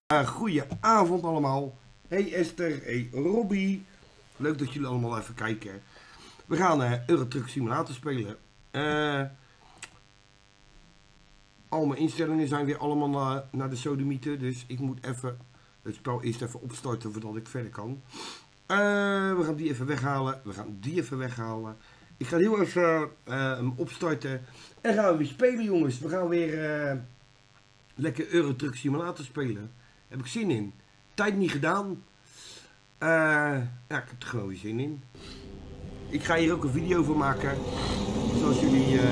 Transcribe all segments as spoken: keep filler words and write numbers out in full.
Uh, Goedenavond allemaal. Hey Esther, hey Robbie. Leuk dat jullie allemaal even kijken. We gaan uh, Euro Truck Simulator spelen. Uh, al mijn instellingen zijn weer allemaal naar, naar de sodomieten. Dus ik moet even het spel eerst even opstarten voordat ik verder kan. Uh, we gaan die even weghalen. We gaan die even weghalen. Ik ga heel even uh, hem opstarten. En gaan we weer spelen, jongens. We gaan weer uh, lekker Euro Truck Simulator spelen. Heb ik zin in. Tijd niet gedaan. Uh, ja, ik heb er gewoon weer zin in. Ik ga hier ook een video van maken. Zoals jullie uh,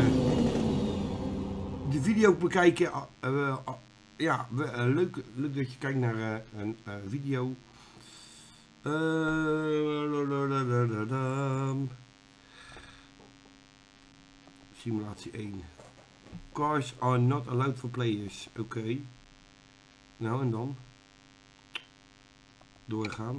de video bekijken. Uh, uh, uh, ja, uh, leuk, leuk dat je kijkt naar uh, een uh, video. Uh, Simulatie één. Cars are not allowed for players. Oké. Okay. Nou en dan? Doorgaan.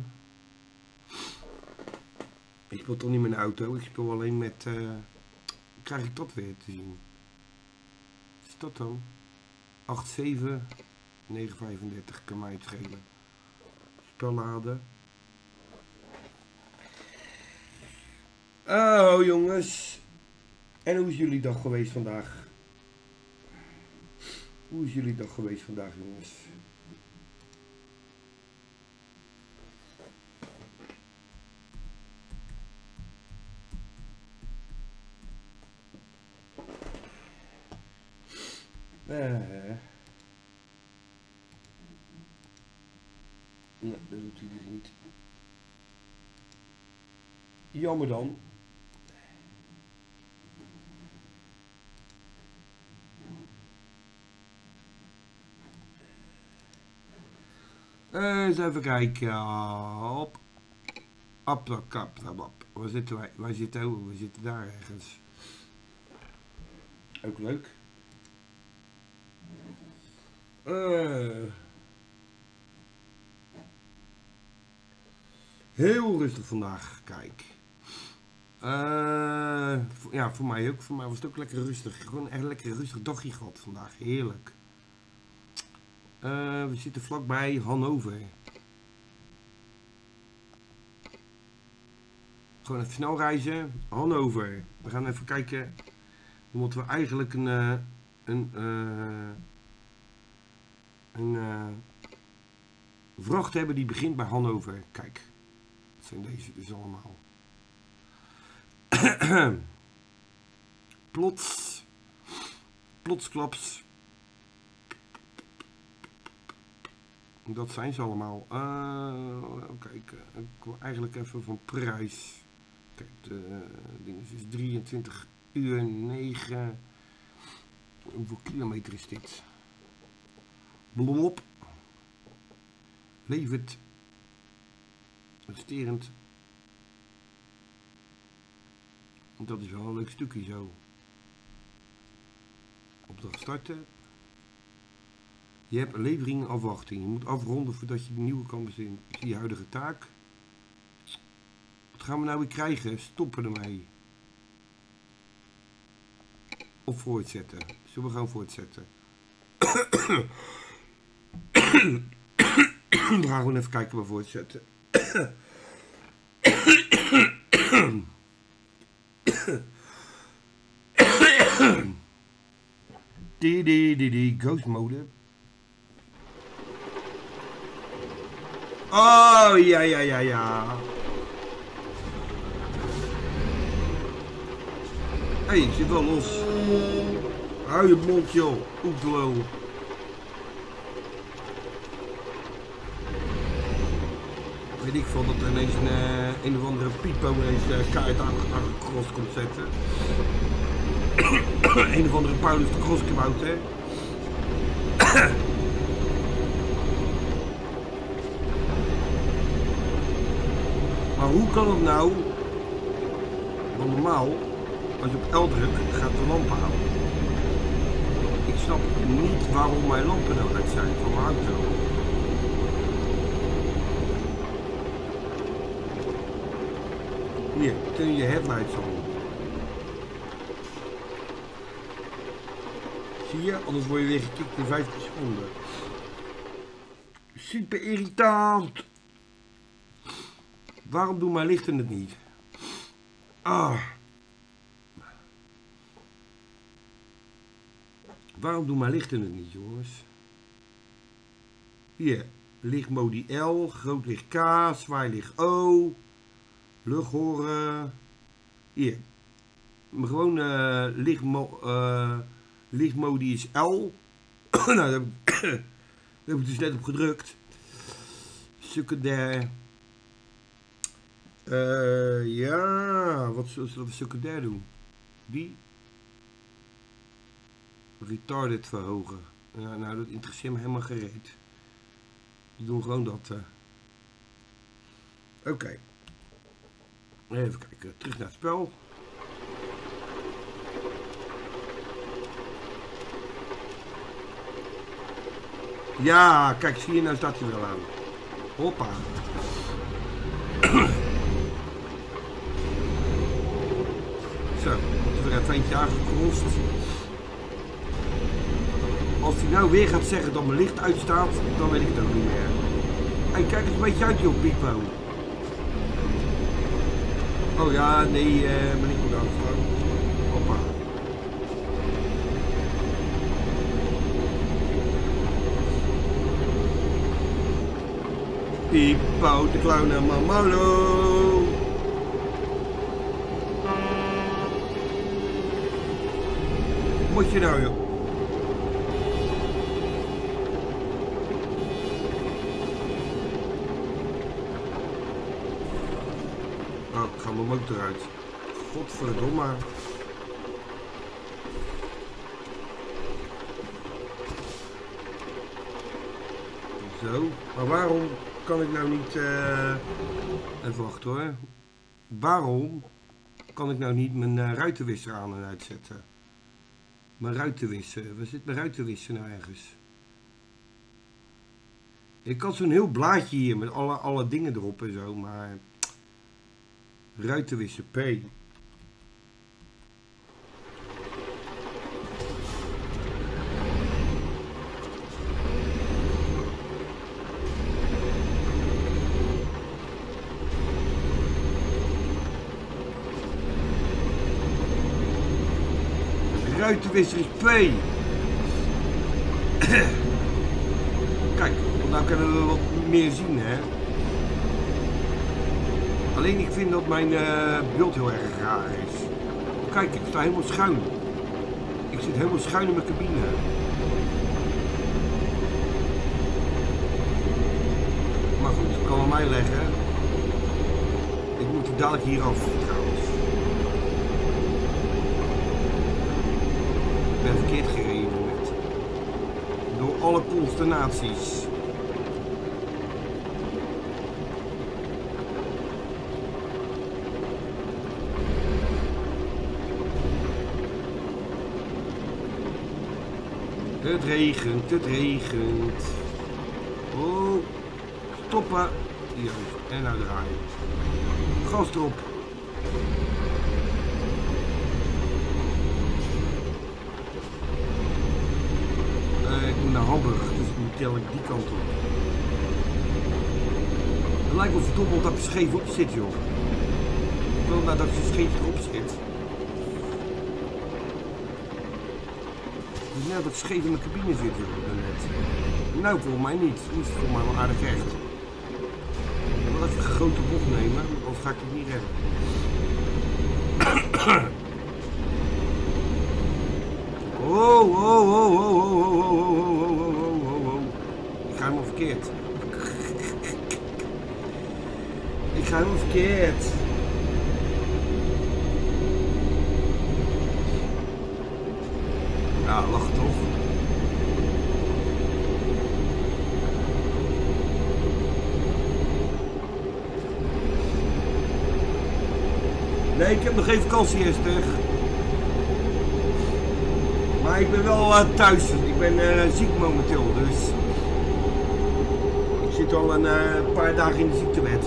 Ik speel toch niet met een auto, ik speel alleen met... Uh, krijg ik dat weer te zien? Wat is dat dan? acht zeven negen vijfendertig, kan mij het schelen. Spel laden. Oh jongens. En hoe is jullie dag geweest vandaag? Hoe is jullie dag geweest vandaag, jongens? Uh, nee, dat doet hij dus niet. Jammer dan. Uh, eens even kijken. Op. Op, op, op, op. Waar zitten wij? Waar zitten we? We zitten daar ergens. Ook leuk. Uh, heel rustig vandaag, kijk. Uh, ja, voor mij ook. Voor mij was het ook lekker rustig. Gewoon echt lekker rustig dagje gehad vandaag. Heerlijk. Uh, we zitten vlakbij Hannover. Gewoon even snel reizen. Hannover. We gaan even kijken. Dan moeten we eigenlijk een... Uh, een uh, een uh, vracht hebben die begint bij Hannover. Kijk, dat zijn deze dus allemaal. Plots, plotsklaps. Dat zijn ze allemaal. Uh, kijk, ik wil eigenlijk even van prijs. Kijk, de ding is drieëntwintig uur negen. Hoeveel kilometer is dit? Blop. Levert. Resterend. Dat is wel een leuk stukje zo. Opdracht starten. Je hebt een levering en afwachting. Je moet afronden voordat je de nieuwe kan bezinnen. Ik zie je huidige taak. Wat gaan we nou weer krijgen? Stoppen ermee. Of voortzetten. Zullen we gaan voortzetten? We gaan gewoon even kijken waar voortzetten. Die die die die ghost mode. Oh ja ja ja ja. Hé, hey, ik zit wel los. Hou je mond joh, oetlul. Weet ik veel dat er ineens een, uh, een of andere piepo ineens uh, kaart aan de cross komt zetten. Een of andere Paulus de Cross gebouwd, hè. Maar hoe kan het nou? Want normaal, als je op L drukt, gaat de lamp aan. Ik snap niet waarom mijn lampen nou uit zijn van mijn auto. Hier, turn je headlights on. Zie je? Anders word je weer gekikt in vijftien seconden. super irritant. Waarom doen mijn lichten het niet? Ah. Waarom doen mijn lichten het niet, jongens? Hier, lichtmodi L, groot licht K, zwaai licht O, lucht horen. Hier, mijn gewone uh, lichtmo uh, lichtmodi is L. Nou, daar heb, ik, daar heb ik dus net op gedrukt. Secundair. Uh, ja, wat zullen we secundair doen? Die. Retarded verhogen. Ja, nou, dat interesseert me helemaal gereed. We doen gewoon dat. Uh. Oké. Okay. Even kijken. Terug naar het spel. Ja, kijk, zie je, nou staat hij wel aan. Hoppa. Zo, het is weer even eentje aangekost. Als hij nou weer gaat zeggen dat mijn licht uitstaat, dan weet ik het ook niet meer. Hé, hey, kijk eens een beetje uit, joh, Pipo. Oh ja, nee, uh, ben ik goed aangestaan. Hoppa. Pipo, de clown en Mamalo. Moet je nou, joh? Oh, ik ga mijn motor uit. Godverdomme. Zo, maar waarom kan ik nou niet... Uh... Even wachten hoor. Waarom kan ik nou niet mijn uh, ruitenwisser aan en uitzetten? Mijn ruitenwisser. Waar zit mijn ruitenwisser nou ergens? Ik had zo'n heel blaadje hier met alle, alle dingen erop en zo, maar... Ruitenwisser P. Ruitenwisser is P. Kijk, want nou kunnen we wat meer zien, hè. Alleen ik vind dat mijn uh, beeld heel erg raar is. Kijk, ik sta helemaal schuin. Ik zit helemaal schuin in mijn cabine. Maar goed, ik kan aan mij leggen. Ik moet er dadelijk hier af trouwens. Ik ben verkeerd gereden net. Door alle consternaties. Het regent, het regent. Oh, stoppen. Juist, en nou draaien. Gas erop. Uh, ik moet naar Hamburg, dus ik moet tel ik die kant op. Het lijkt me verdommeld dat ik scheef op zit, joh. Ik wil nou dat je scheef erop zit. Het is net dat ik scheef in mijn cabine zit, joh, net. Nou, voor mij niet. Het is voor mij wel aardig recht. Ik wil even een grote bocht nemen, anders ga ik het niet redden. Oh, oh, oh, oh, oh, oh, oh, oh, oh, oh, oh, oh. Ik ga helemaal verkeerd. Ik ga helemaal verkeerd. Ja, lach toch. Nee, ik heb nog geen vakantie eerst terug. Maar ik ben wel uh, thuis. Ik ben uh, ziek momenteel, dus ik zit al een uh, paar dagen in de ziektewet.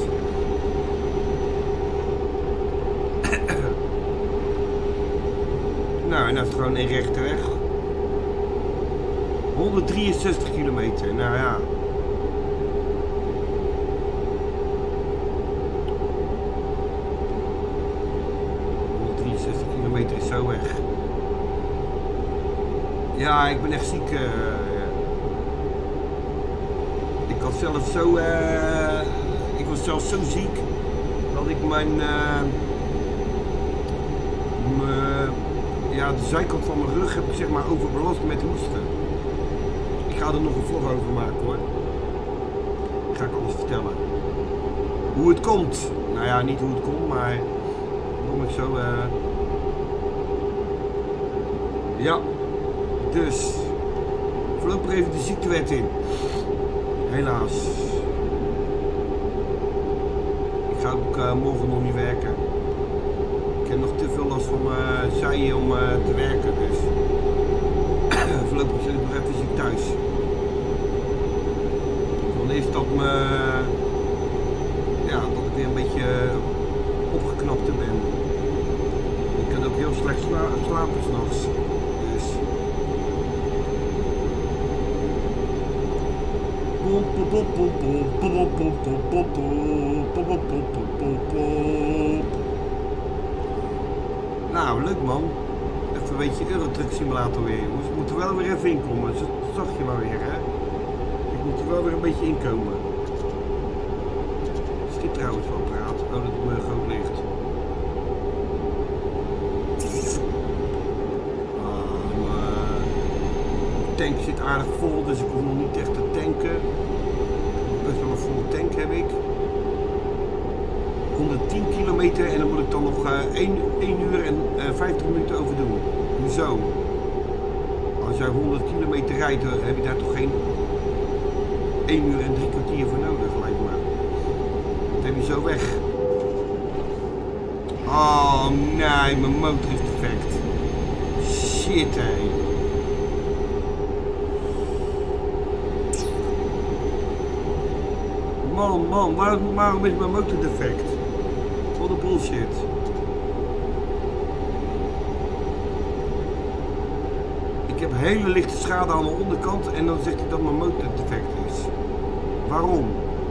Nou, en dat is gewoon een rechte weg. honderddrieënzestig kilometer, nou ja. zo weg. Ja, ik ben echt ziek. Uh, ik had zelf zo... Uh, ik was zelfs zo ziek dat ik mijn... Uh, mijn ja, de zijkant van mijn rug heb ik zeg maar overbelast met hoesten. Ik ga er nog een vlog over maken hoor. Ik ga ik alles vertellen. Hoe het komt. Nou ja, niet hoe het komt, maar kom ik zo... Uh... Ja. Dus. Voorlopig even de ziektewet in. Helaas. Ik ga ook uh, morgen nog niet werken. Ik heb nog te veel last van mijn uh, zijen om uh, te werken, dus voorlopig zit ik nog even ziek thuis. Dan is dat me, ja, dat ik weer een beetje opgeknapter ben. Ik kan ook heel slecht sla slapen s'nachts. Dus. Nou, leuk man. Even een beetje Eurotruck Simulator weer, jongens. We moeten wel weer even inkomen. Dat zag je maar weer, hè. Ik moet er wel weer een beetje inkomen. Is dit trouwens wel praat? Oh, dat het me groot ligt. Ah, mijn tank zit aardig vol, dus ik hoef nog niet echt te tanken. Best wel een volle tank heb ik. honderdtien kilometer en dan moet ik dan nog uh, één, één uur en uh, vijftig minuten over doen. Hoezo? Als jij honderd kilometer rijdt, heb je daar toch geen één uur en drie kwartier voor nodig, lijkt me. Dat heb je zo weg. Oh nee, mijn motor is defect. Shit hé. Man, man, waarom, waarom is mijn motor defect? Wat een bullshit. Ik heb hele lichte schade aan de onderkant en dan zegt hij dat mijn motor defect is. Waarom?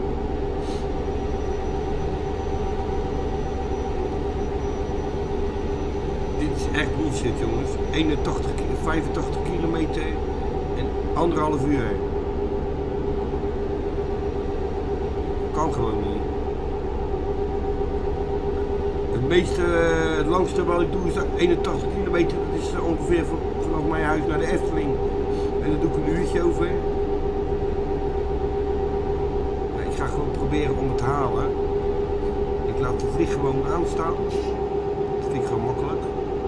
Dit is echt bullshit jongens. eenentachtig, vijfentachtig kilometer en anderhalf uur. Kan gewoon niet. Het meeste, het langste wat ik doe is eenentachtig kilometer. Dat is ongeveer vanaf mijn huis naar de Efteling. En daar doe ik een uurtje over. Ik ga gewoon proberen om het te halen. Ik laat het licht gewoon aanstaan. Dat vind ik gewoon makkelijk.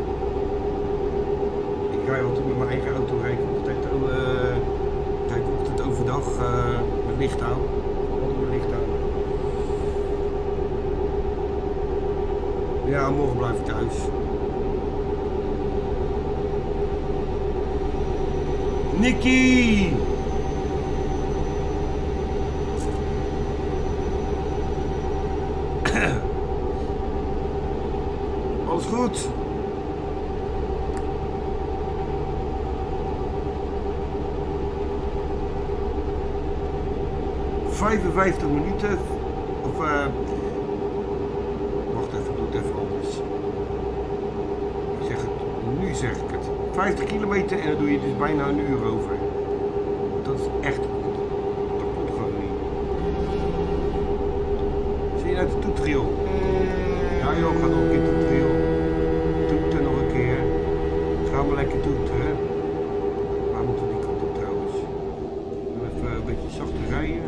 Ik rij altijd met mijn eigen auto. Rijd ik altijd, uh, rijd ik altijd overdag uh, met licht aan. Altijd met licht aan. Ja, morgen blijf ik thuis. Nicky! Alles goed? vijfenvijftig minuten. Of uh, wacht even, doe het even anders. Ik zeg het, nu zeg ik het. vijftig kilometer en dan doe je dus bijna een uur over. Dat is echt goed. Dat komt gewoon niet. Zie je uit de toeter joh? Ja joh, ga nog een keer toeteren joh. Toeteren nog een keer. Ga maar lekker toeteren. Waar moeten we die kant op trouwens? Even een beetje zachter rijden.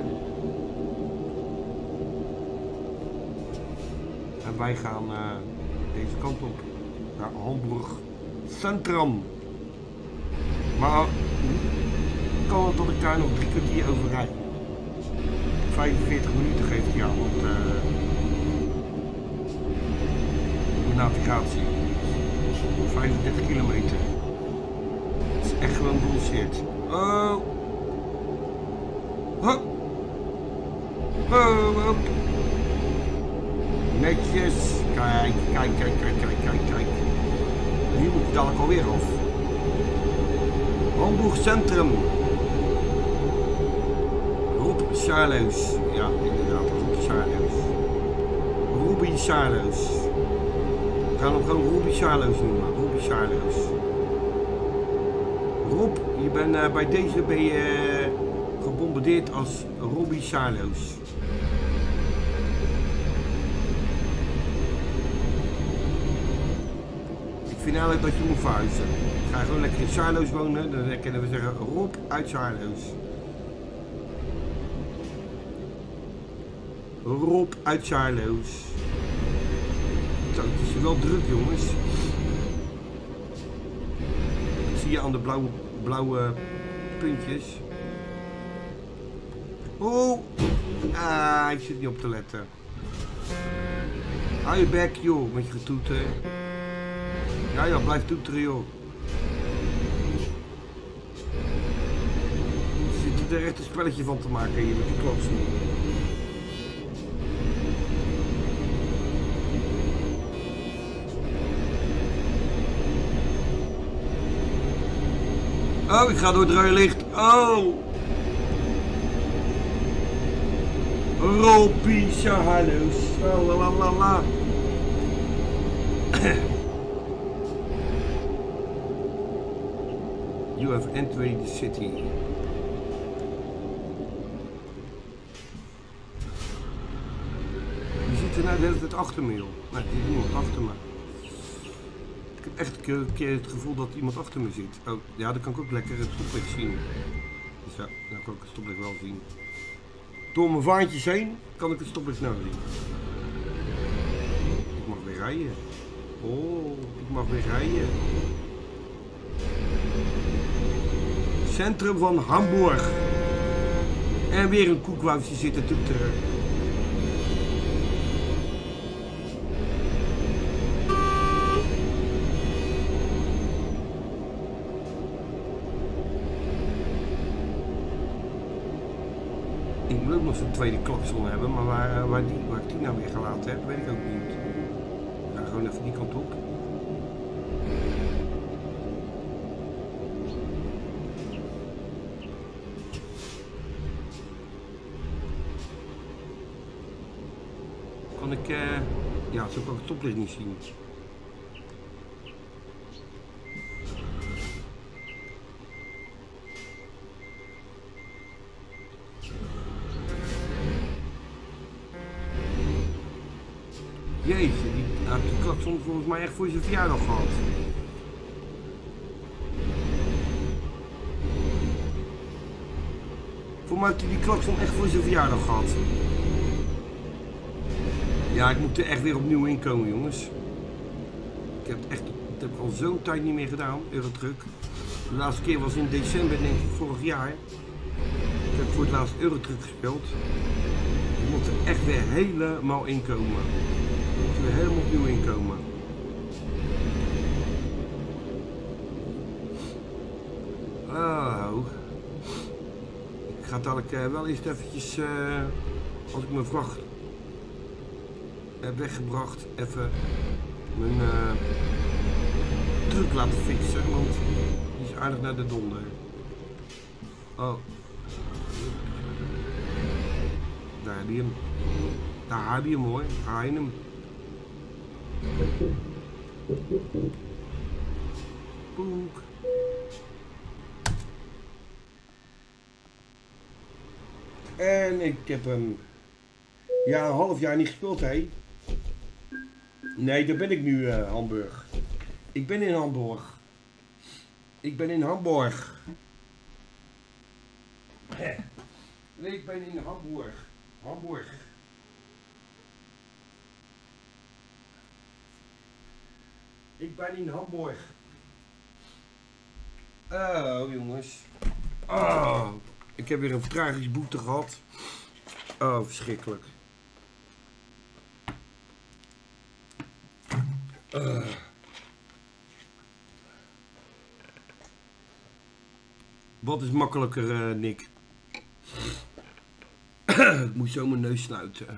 En wij gaan uh, deze kant op. Naar Hamburg Centrum. Maar kan het dat ik daar nog drie kwartier over rijd? vijfenveertig minuten geeft hij aan op de, de navigatie. vijfendertig kilometer. Het is echt gewoon bullshit. Oh. Hop. Oh, hop. Netjes. Kijk, kijk, kijk, kijk, kijk, kijk, kijk. Hier moet ik dadelijk alweer af. Hamburg Centrum. Rob Charloes. Ja, inderdaad, Rob Charloes. Ruby Charloes. We gaan hem gewoon Ruby Charloes noemen. Robbie Charlo's. Rob, je bent uh, bij deze ben je uh, gebombardeerd als Robbie Charlo's. Ik vind eigenlijk dat je moet verhuizen. Ga gewoon lekker in Charlo's wonen, dan kunnen we zeggen Rob uit Charlo's. Rob uit Charlo's. Zo, het is wel druk, jongens. Dat zie je aan de blauwe, blauwe puntjes. Oh! Ah, ik zit niet op te letten. Hou je bek, joh, met je getoeter. Ja, ja, blijf toeteren, joh. Je zit er echt een spelletje van te maken hier met die kloksen. Oh, ik ga door het rode licht. Oh! Robbie Charlo's. La la la la. You have entered the city. Je zit er nou de hele tijd achter me, joh. Nee, er zit niemand achter me. Ik heb echt een keer, een keer het gevoel dat iemand achter me zit. Oh, ja, dan kan ik ook lekker het stoplicht zien. Dus ja, dan kan ik het stoplicht wel zien. Door mijn vaantjes heen kan ik het stoplicht nou zien. Ik mag weer rijden. Oh, ik mag weer rijden. Centrum van Hamburg. En weer een koekwoudje zitten toeteren. Ik moet ook nog zo'n tweede klakson hebben, maar waar, waar, die, waar ik die nou weer gelaten heb, weet ik ook niet. Ik ga gewoon even die kant op. Kan ik, uh, ja, zo kan ik het stoplicht niet zien. Jeetje, die had de klakson volgens mij echt voor zijn verjaardag gehad. Voor mij had hij die klakson echt voor zijn verjaardag gehad. Ja, ik moet er echt weer opnieuw inkomen, jongens. Ik heb het echt, dat heb ik al zo'n tijd niet meer gedaan, Eurotruck. De laatste keer was in december, denk ik, vorig jaar. Ik heb voor het laatst Eurotruck gespeeld. Ik moet er echt weer helemaal inkomen. Ik moet er weer helemaal opnieuw inkomen. Oh. Ik ga dadelijk uh, wel eerst eventjes, uh, als ik mijn vracht heb weggebracht, even mijn uh, truck laten fixen, want die is aardig naar de donder. Oh. Daar heb je hem. Daar heb je hem, mooi. Haal je hem. Poek. En ik heb hem ja, een half jaar niet gespeeld, hé. Nee, daar ben ik nu, uh, Hamburg. Ik ben in Hamburg. Ik ben in Hamburg. Nee, ik ben in Hamburg. Hamburg. Ik ben in Hamburg. Oh, jongens. Oh, ik heb weer een vertragingsboete gehad. Oh, verschrikkelijk. Uh. Wat is makkelijker, uh, Nick? Ik moet zo mijn neus sluiten.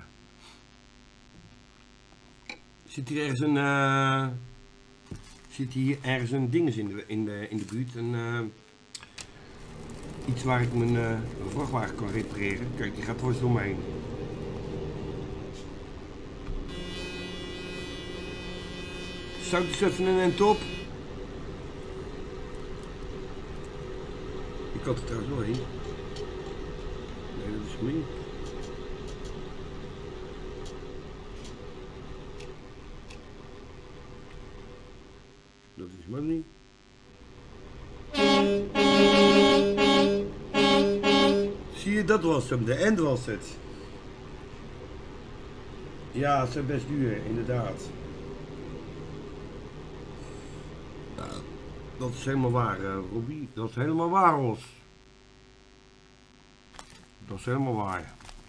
Zit hier ergens een... Uh, zit hier ergens een dinges in de, in de, in de buurt? Een, uh, iets waar ik mijn uh, vrachtwagen kan repareren. Kijk, die gaat dwars door me heen. Zout eens even een end op. kan er trouwens doorheen. Nee, dat is niet. Dat is maar niet. Zie je, dat was hem. De end was het. Ja, het zijn best duur, inderdaad. Ja, dat is helemaal waar, uh, Robbie. Dat is helemaal waar, Os. Dat is helemaal waar.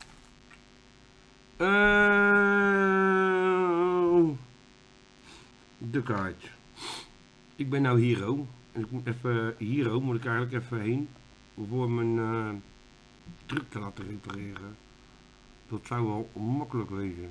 Uh, de kaart. Ik ben nou Hero. En ik moet even Hero, moet ik eigenlijk even heen. Voor mijn uh, truck te laten repareren. Dat zou wel makkelijk wezen.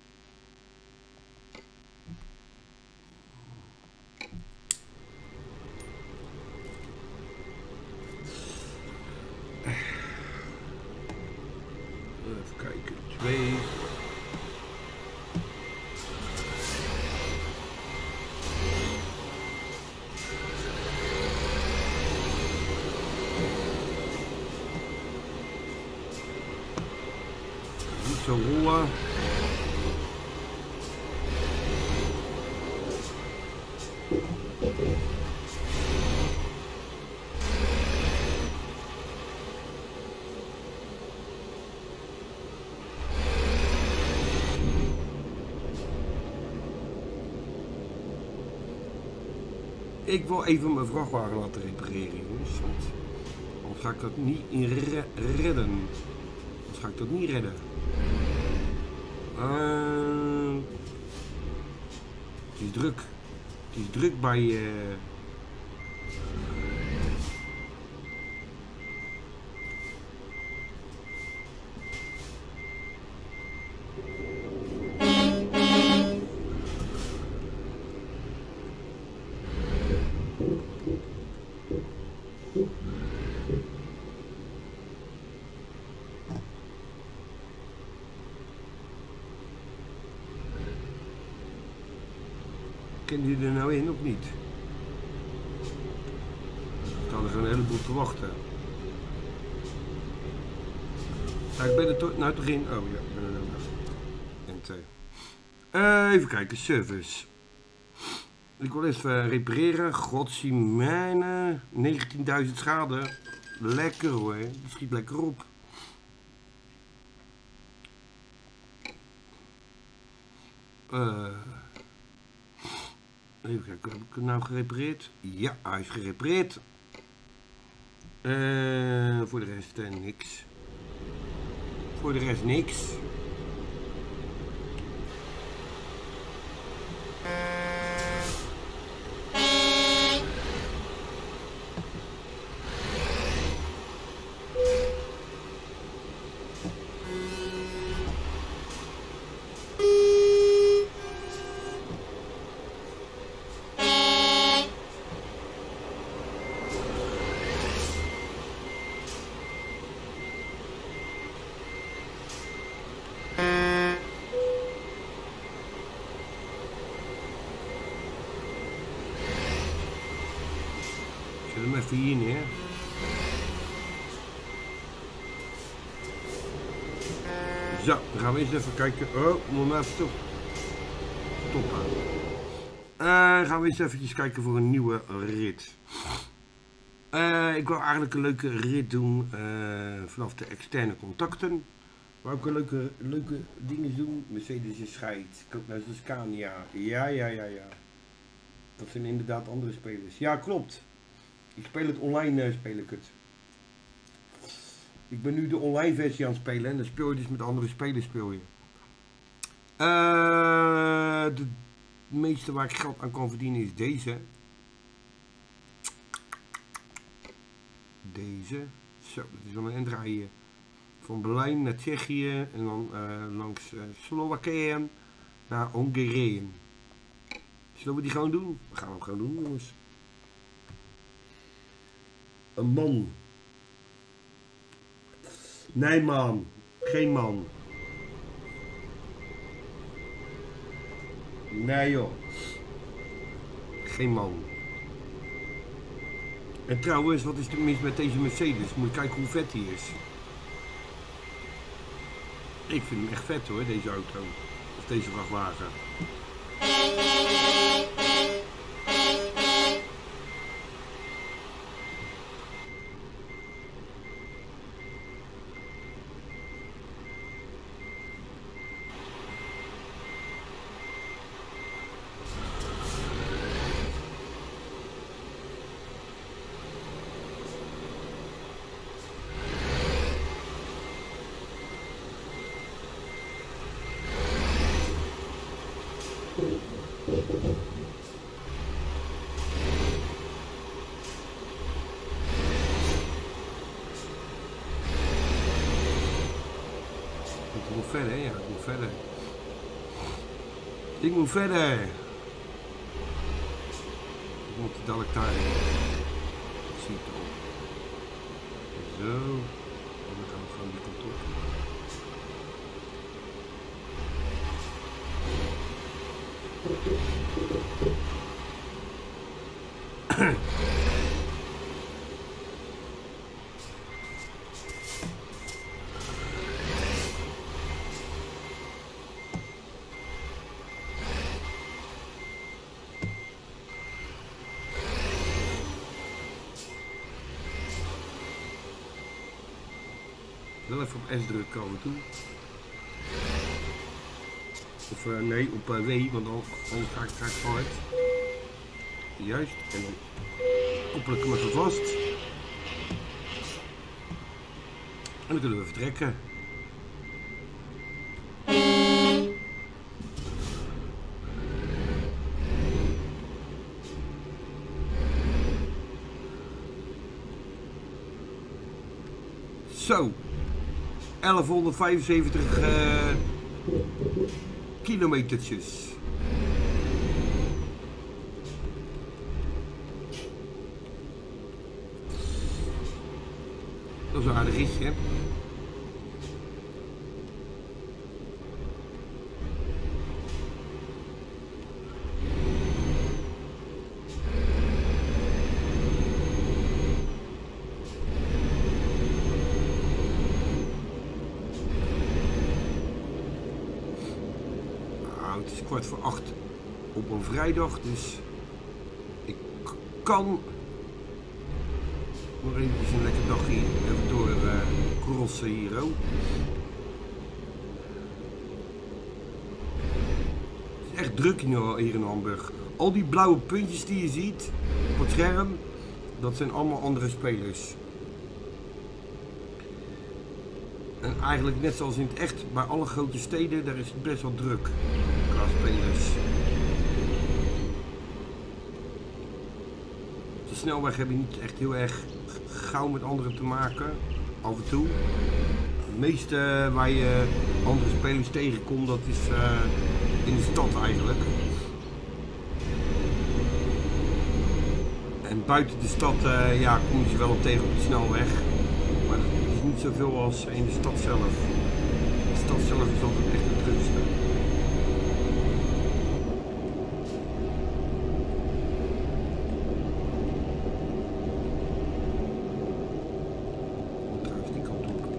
Even kijken. Twee. Niet zo rollen. Ik wil even mijn vrachtwagen laten repareren, jongens. Want anders ga ik dat niet in re redden. Anders ga ik dat niet redden. Uh, het is druk. Het is druk bij... Uh, Ken je er nou in of niet? Ik kan er zo'n heleboel te wachten. Ja, ik ben er toch nou toch in. Oh ja, ik ben er nou. En twee. Uh, even kijken, service. Ik wil even repareren. Godzie mijne. negentienduizend schade. Lekker hoor. Dat schiet lekker op. Uh, even kijken, heb ik het nou gerepareerd? Ja, hij is gerepareerd. Uh, voor de rest uh, niks. Voor de rest niks. Even hier neer. Zo, dan gaan we eens even kijken. Oh, moment, stop. Stoppen. Uh, gaan we eens eventjes kijken voor een nieuwe rit. Uh, ik wil eigenlijk een leuke rit doen uh, vanaf de externe contacten. Wou ik een leuke, leuke dingen doen. Mercedes is scheid. Kijk naar de Scania. Ja, ja, ja, ja. Dat zijn inderdaad andere spelers. Ja, klopt. Ik speel het online, uh, speel ik het. Ik ben nu de online versie aan het spelen en dan speel je dus met andere spelers speel je. Uh, de meeste waar ik geld aan kan verdienen is deze. Deze. Zo, dat is wel een endrijje van Berlijn naar Tsjechië en dan uh, langs uh, Slowakije naar Hongarije. Zullen we die gewoon doen? We gaan hem gewoon doen, jongens. Een man. Nee man, geen man. Nee joh. Geen man. En trouwens, wat is er mis met deze Mercedes? Moet je kijken hoe vet die is. Ik vind hem echt vet hoor, deze auto. Of deze vrachtwagen. Ik moet verder, ja, ik moet verder. Ik moet verder. Ik moet dadelijk daarin. Ik zie het al. Zo. En dan gaan we gewoon die kant op. Wel even op S drukken af en toe. Of uh, nee, op uh, W, want dan, dan ga ik, ga ik hard. Juist, en dan koppel ik hem even vast. En dan kunnen we vertrekken. Zo. elfhonderdvijfenzeventig uh, kilometertjes. Dat is een aardig ritje. Het is kwart voor acht op een vrijdag, dus ik kan nog eventjes een lekker dagje even door uh, crossen hier ook. Het is echt druk hier in Hamburg. Al die blauwe puntjes die je ziet op het scherm, dat zijn allemaal andere spelers. En eigenlijk net zoals in het echt, bij alle grote steden, daar is het best wel druk qua spelers. Op de snelweg heb je niet echt heel erg gauw met anderen te maken, af en toe. Het meeste waar je andere spelers tegenkomt, dat is uh, in de stad eigenlijk. En buiten de stad uh, ja, kom je ze wel op tegen op de snelweg. Maar dat is niet zoveel als in de stad zelf. De stad zelf is altijd echt het drukste. Trouwens die kant op.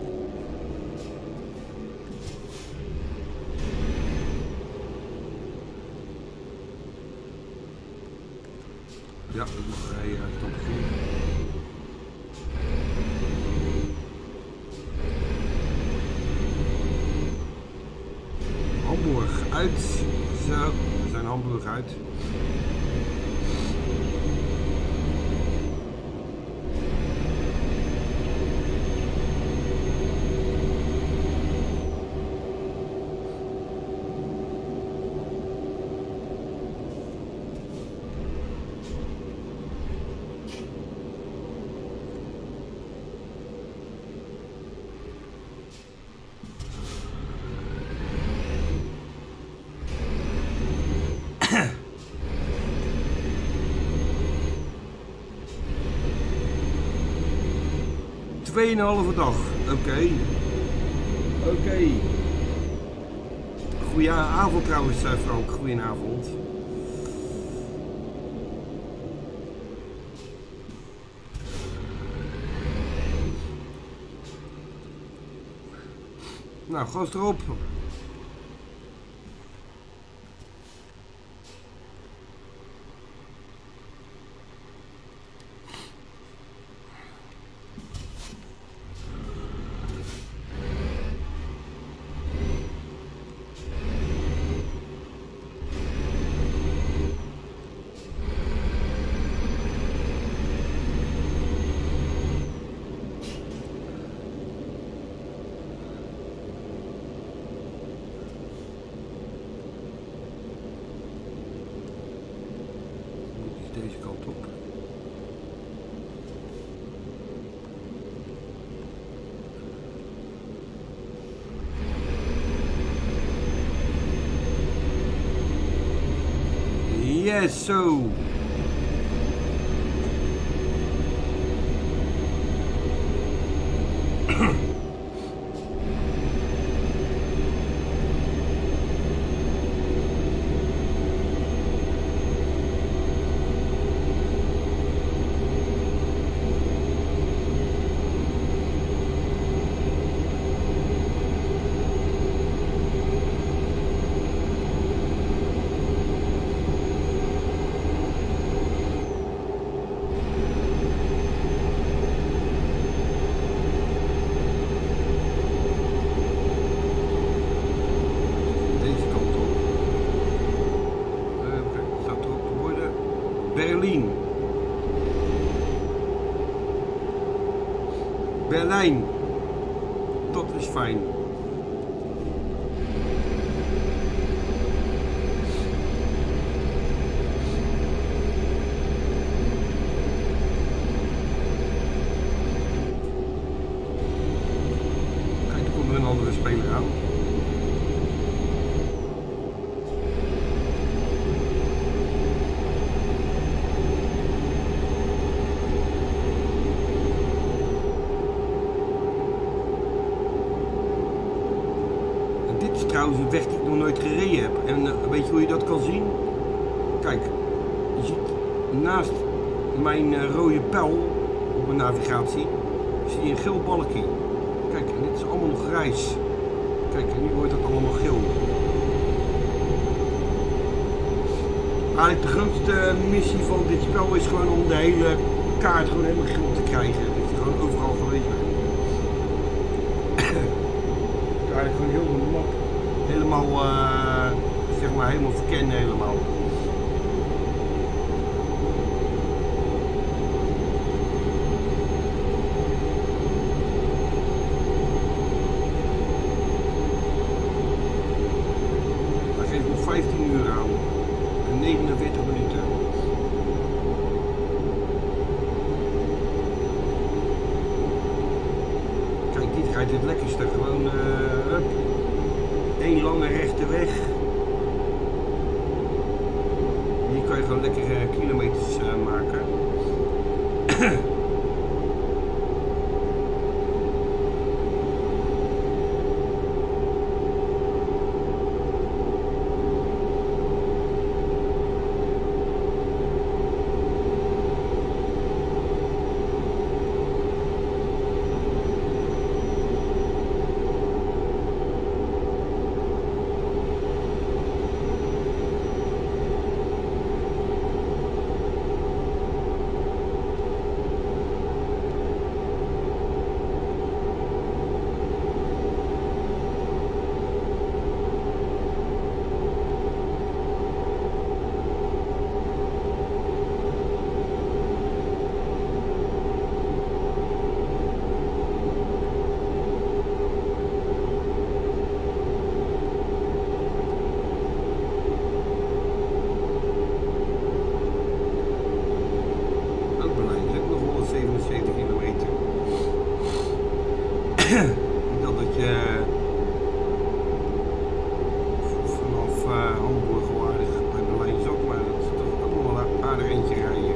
Ja, dat mag hij uh, top goed. Hamburg uit. Zo, we zijn Hamburg uit. Tweeënhalve dag, oké. Okay. Oké. Okay. Goedenavond trouwens, Frank. Goedenavond. Nou, gas erop. Deze kant op. Yes, zo. Berlijn. Berlijn. Dat is fijn. Kijk, er komt er een andere speler aan. Trouwens een weg die ik nog nooit gereden heb. En uh, weet je hoe je dat kan zien? Kijk, je ziet naast mijn uh, rode pijl op mijn navigatie, zie je een geel balkje. Kijk, en dit is allemaal nog grijs. Kijk, en nu wordt het allemaal geel. Eigenlijk de grootste missie van dit spel is gewoon om de hele kaart gewoon helemaal geel te krijgen. Dat je gewoon overal geweest bent. Eigenlijk gewoon heel de map helemaal, uh, zeg maar, helemaal verkennen helemaal. Hij geeft nog vijftien uur aan en negenenveertig minuten. Kijk, dit rijdt het lekkerste, gewoon uh, hup. Eén lange rechte weg. Hier kan je gewoon lekker uh, kilometers uh, maken. Niet dat dat je vanaf uh, Hamburg wel aardig bij Berlijn is ook, maar dat is toch ook nog wel een aardig eentje rijden.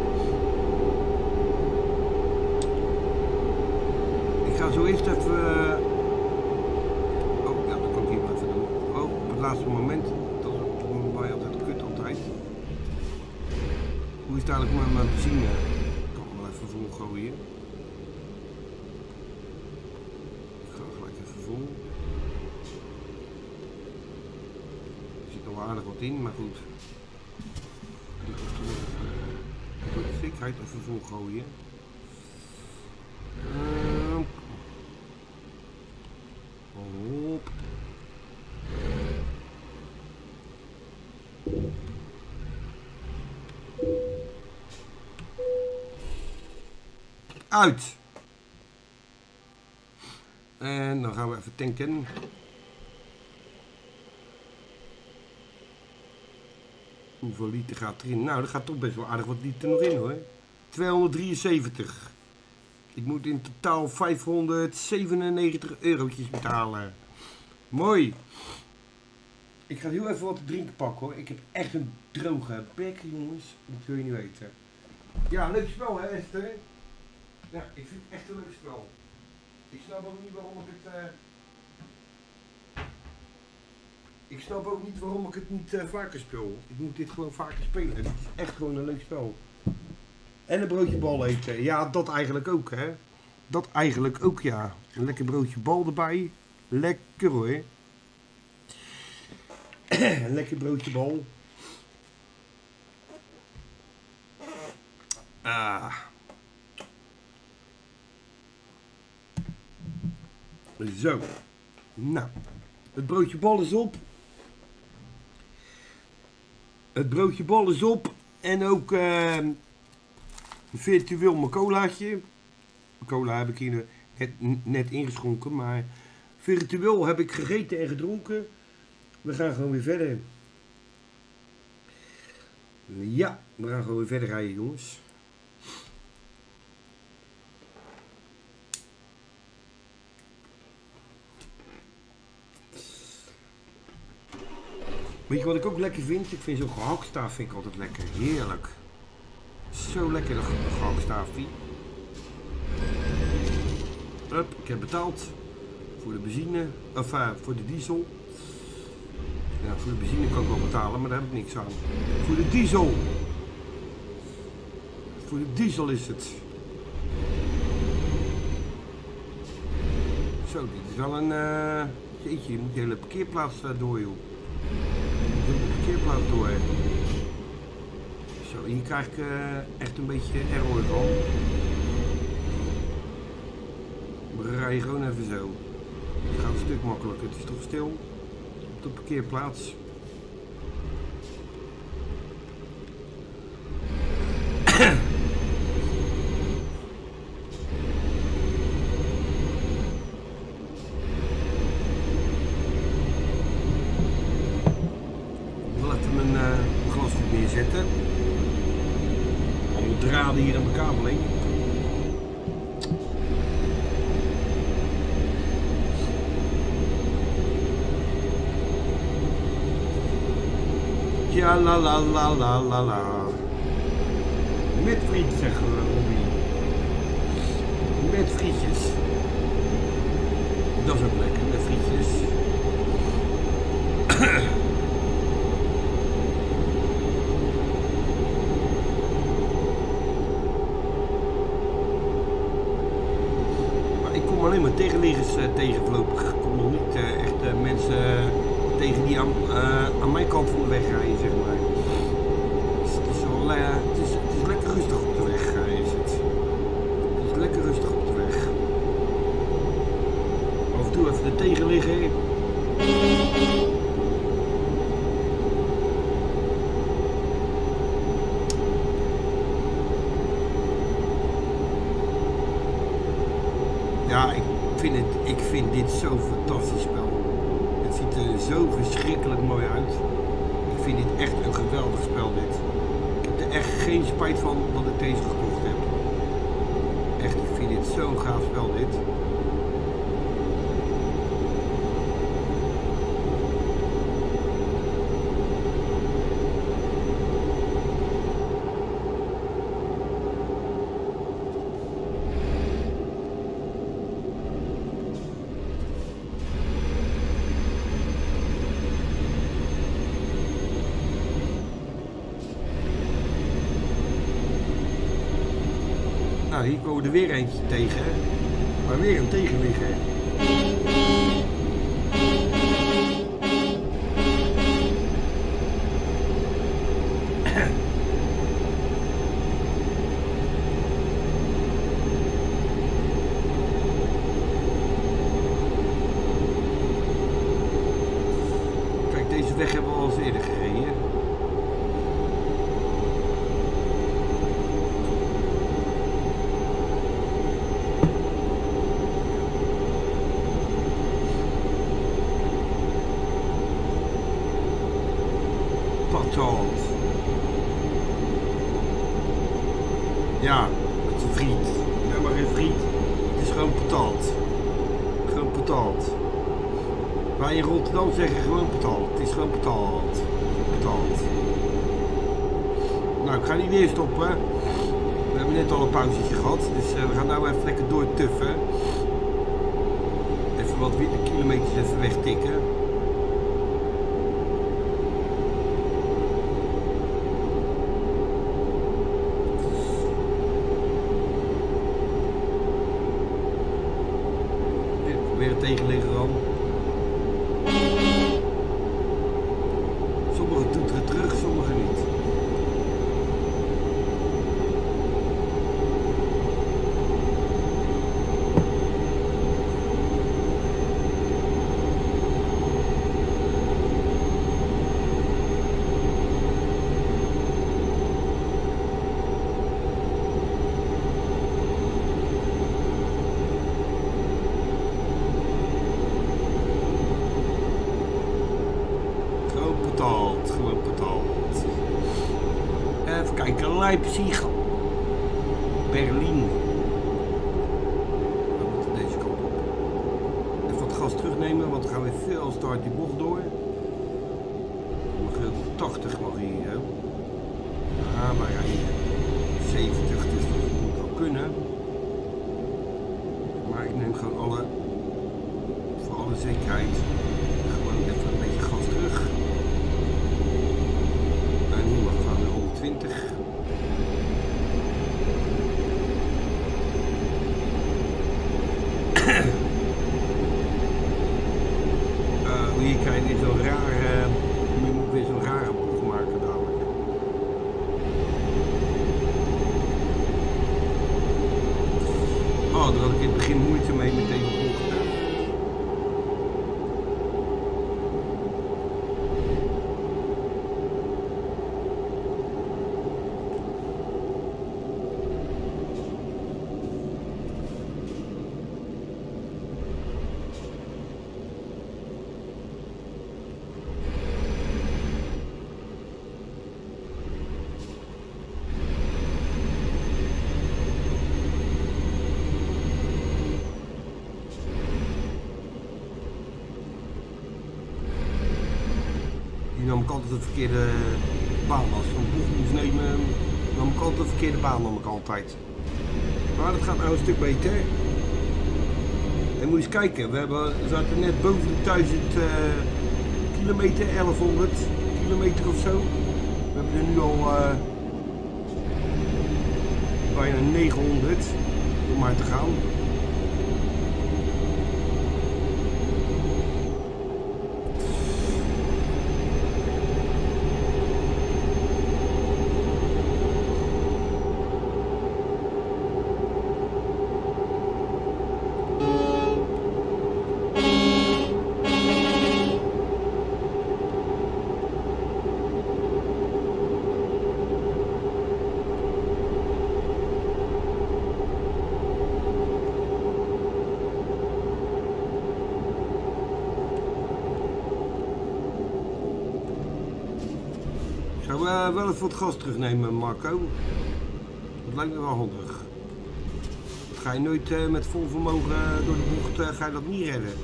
Ik ga zo eerst even... Uh... Oh ja, dat kan ik hier wel even doen. Oh, op het laatste moment. Dat is bij mij altijd kut altijd. Hoe is het eigenlijk met mijn benzine? Ik kan hem wel even vol gooien. Ik ga gelijk even vol. wel aardig wat in, maar goed. Ik moet er nog even de zekerheid even vol gooien. Uh, hop. Uit. En dan gaan we even tanken. Hoeveel liter gaat erin? Nou, er gaat toch best wel aardig wat liter nog in hoor. tweehonderddrieënzeventig. Ik moet in totaal vijfhonderdzevenennegentig eurotjes betalen. Mooi. Ik ga heel even wat te drinken pakken hoor. Ik heb echt een droge bek jongens. Dat wil je niet weten. Ja, leuk spel hè Esther? Ja, ik vind het echt een leuk spel. Ik snap ook niet waarom ik het... Uh... Ik snap ook niet waarom ik het niet uh, vaker speel. Ik moet dit gewoon vaker spelen. Het is echt gewoon een leuk spel. En een broodje bal eten. Ja, dat eigenlijk ook hè. Dat eigenlijk ook ja. Een lekker broodje bal erbij. Lekker hoor. Een lekker broodje bal. Ah. Zo. Nou. Het broodje bal is op. Het broodje bal is op. En ook uh, virtueel mijn colaatje. Mijn cola heb ik hier net, net ingeschonken. Maar virtueel heb ik gegeten en gedronken. We gaan gewoon weer verder. Ja, we gaan gewoon weer verder rijden jongens. Weet je wat ik ook lekker vind? Ik vind zo'n gehaktstaaf vind ik altijd lekker. Heerlijk. Zo lekker dat gehaktstaafje. Hup, ik heb betaald. Voor de benzine. Of uh, voor de diesel. Ja, voor de benzine kan ik wel betalen, maar daar heb ik niks aan. Voor de diesel. Voor de diesel is het. Zo, dit is wel een... Uh... Jeetje, je moet de hele parkeerplaats uh, door joh. De parkeerplaats door. Zo, hier krijg ik uh, echt een beetje error van. We rijden gewoon even zo. Het gaat een stuk makkelijker. Het is toch stil op de parkeerplaats. Zetten. Allemaal draden hier aan de bekabeling. Ja la la la la la la. Met friet zeggen we Robbie. Met frietjes. Dat is ook lekker met frietjes. alleen maar tegenliggers uh, tegen voorlopig. Ik kom nog niet uh, echt uh, mensen uh, tegen die aan, uh, aan mijn kant van de weg rijden, zeg maar. Dus het, is wel, uh, het, is, het is lekker rustig op de weg, uh, is het. Het is lekker rustig op de weg. Af en toe even er tegen liggen. Ja, ik vind, het, ik vind dit zo'n fantastisch spel. Het ziet er zo verschrikkelijk mooi uit. Ik vind dit echt een geweldig spel dit. Ik heb er echt geen spijt van dat ik deze gekocht heb. Echt, ik vind dit zo'n gaaf spel dit. Nou, hier komen we er weer eentje tegen, maar weer een tegenligger. betaald. Gewoon betaald. Wij in Rotterdam zeggen gewoon betaald. Het is gewoon betaald. Betaald. Nou, ik ga niet weer stoppen. We hebben net al een pauzetje gehad. Dus uh, we gaan nou even lekker doortuffen. Even wat kilometers even wegtikken. Weer het tegenliggen dan. Sommigen toeteren terug, sommigen niet. Leipzig, Berlijn. Dan moeten we deze kant op. Even wat gas terugnemen, want dan gaan we veel start die bocht door. Mag tachtig mag hier. Hè? Ah, maar ja, zeventig, dus dat moet wel kunnen. Maar ik neem gewoon alle, voor alle zekerheid, gewoon even een beetje gas terug. En hier mag gaan we honderdtwintig. Hier krijg je zo'n rare, je moet weer zo'n rare bocht maken dadelijk. Oh, daar had ik in het begin moeite mee met deze bochten. nam ik altijd de verkeerde baan. Als ik een bocht moest nemen, nam ik altijd de verkeerde baan, nam ik altijd. Maar dat gaat nou een stuk beter. En moet je eens kijken, we, hebben, we zaten net boven de duizend uh, kilometer, elfhonderd kilometer of zo. We hebben er nu al uh, bijna negenhonderd om maar te gaan. Zou uh, wel even wat gas terugnemen, Marco. Dat lijkt me wel handig. Dat ga je nooit uh, met vol vermogen uh, door de bocht, uh, ga je dat niet redden.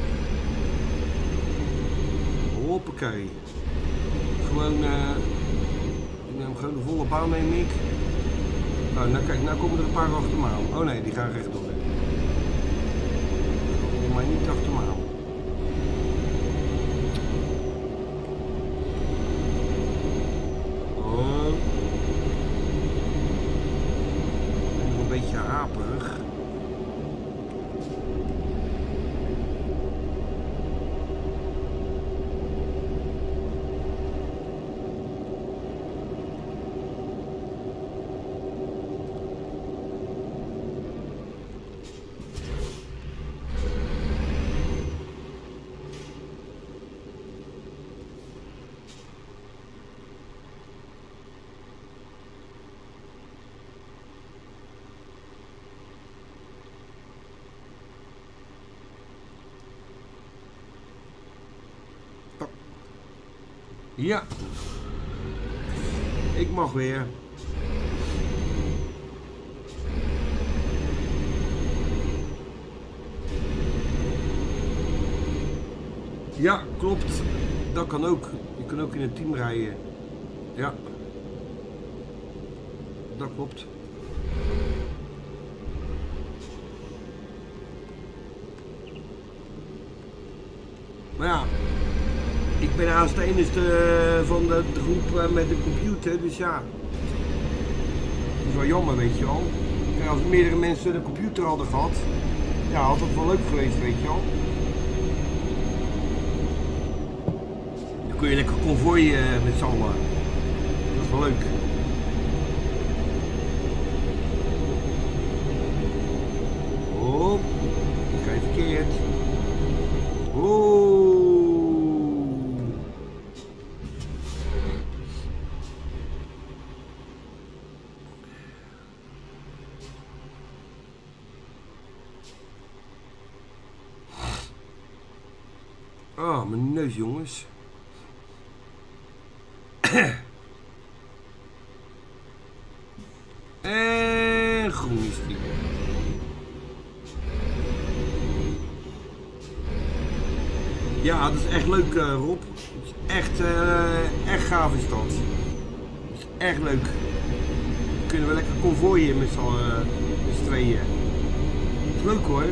Hoppakee. Gewoon, uh, ik neem gewoon de volle baan, neem ik. Nou, nou kijk, nou komen er een paar achter me aan. Oh nee, die gaan rechtdoor. Kom mij niet achter me aan. Een beetje haperig. Ja, ik mag weer. Ja, klopt. Dat kan ook. Je kan ook in een team rijden. Ja. Dat klopt. Maar ja, ik ben haast de enige van de groep met de computer, dus ja. Dat is wel jammer, weet je wel. Kijk, als meerdere mensen een computer hadden gehad, ja, had het wel leuk geweest, weet je wel. Dan kun je lekker konvooien met z'n allen. Dat is wel leuk. Oh, ik ga verkeerd. Oh. Ah, mijn neus, jongens. En groen is die. Ja, dat is echt leuk, uh, Rob. Het is echt, uh, echt gaaf is dat. Het is echt leuk. Dan kunnen we lekker konvooien met z'n uh, tweeën. Het is leuk hoor.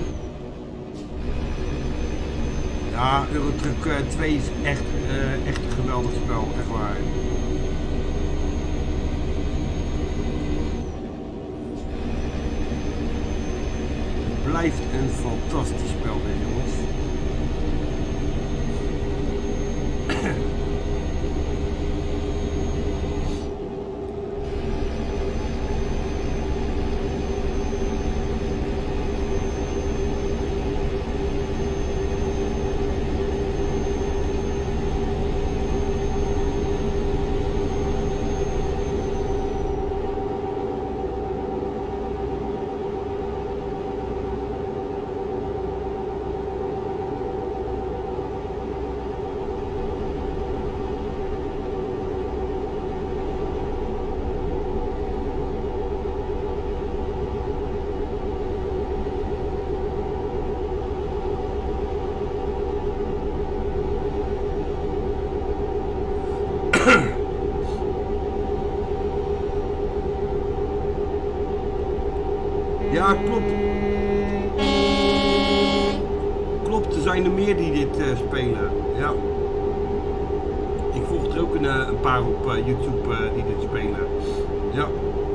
Ja, Eurotruck uh, twee is echt, uh, echt een geweldig spel, echt waar. Het blijft een fantastisch spel, hè, jongens. Ja, klopt. Klopt, er zijn er meer die dit uh, spelen. Ja. Ik volg er ook een, een paar op uh, YouTube uh, die dit spelen. Ja.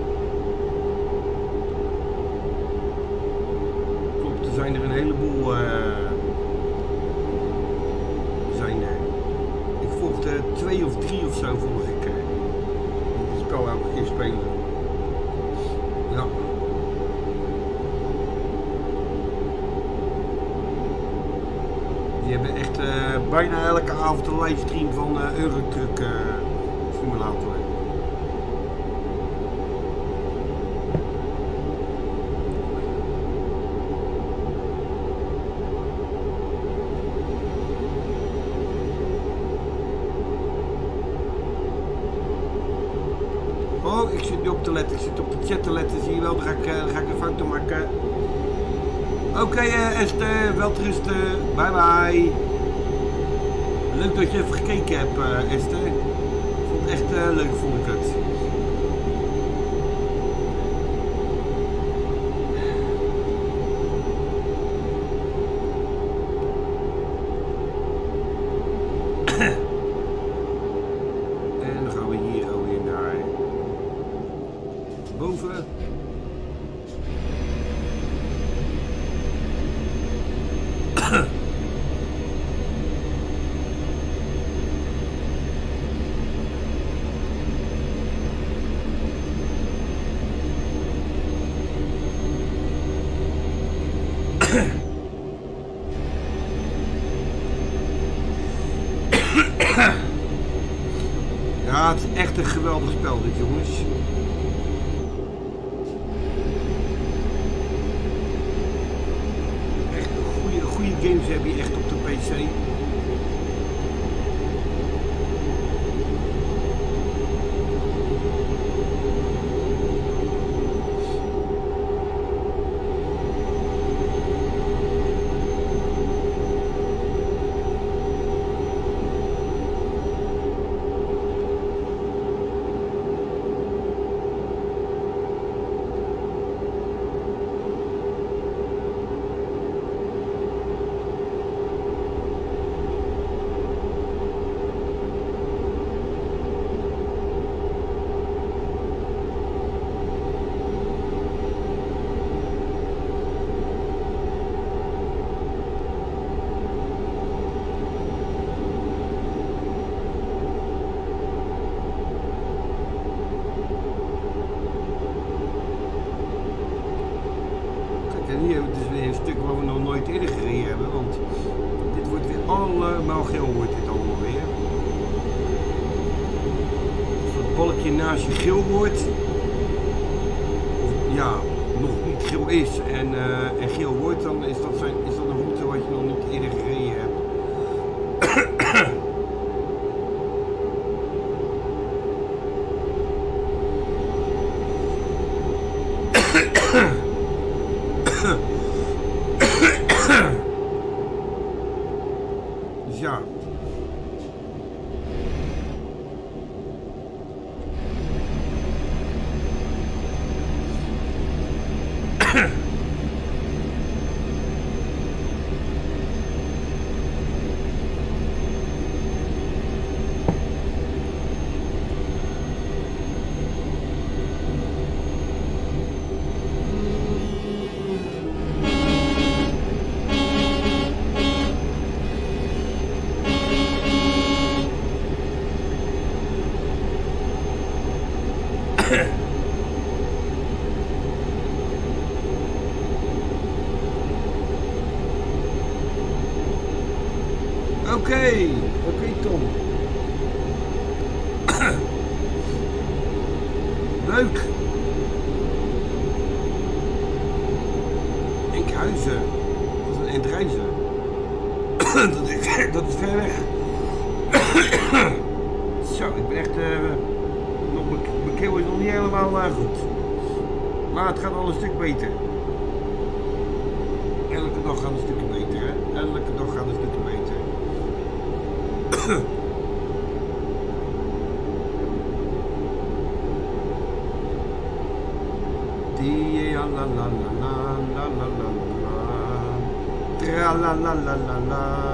Klopt, er zijn er een heleboel. Uh, zijn er. Ik volgde twee of drie of zo volg ik. Uh, die dit spel elke keer spelen. Ja. Die hebben echt uh, bijna elke avond een livestream van uh, Eurotruck uh, Simulator. Oh, ik zit nu op te letten, ik zit op de chat te letten, zie je wel, dan ga ik, uh, dan ga ik een foto maken. Oké okay, uh, Esther, welterusten, bye bye. Leuk dat je even gekeken hebt uh, Esther. Ik vond het echt uh, leuk, vond ik het. En dan gaan we hier alweer naar boven. Ja, het is echt een geweldig spel dit, jongens. Echt goede, goede games heb je echt op de P C. En hier hebben we dus weer een stuk waar we nog nooit eerder gereden hebben, want dit wordt weer allemaal geel, wordt dit allemaal weer. Als dat balkje naast je geel wordt, of ja, nog niet geel is en, uh, en geel wordt, dan is dat, zijn, is dat een route wat je nog niet eerder gereden hebt. Dus ja. Oké, okay, oké okay, Tom. Leuk. Enkhuizen. Dat is een Eindreizen. dat, is, dat is ver weg. Zo, ik ben echt... Uh, nog, mijn keel is nog niet helemaal uh, goed. Maar het gaat al een stuk beter. Elke dag gaat een stukje beter, hè. Elke dag gaat een stukje beter. Die la la la la la la la la tra la la la la la.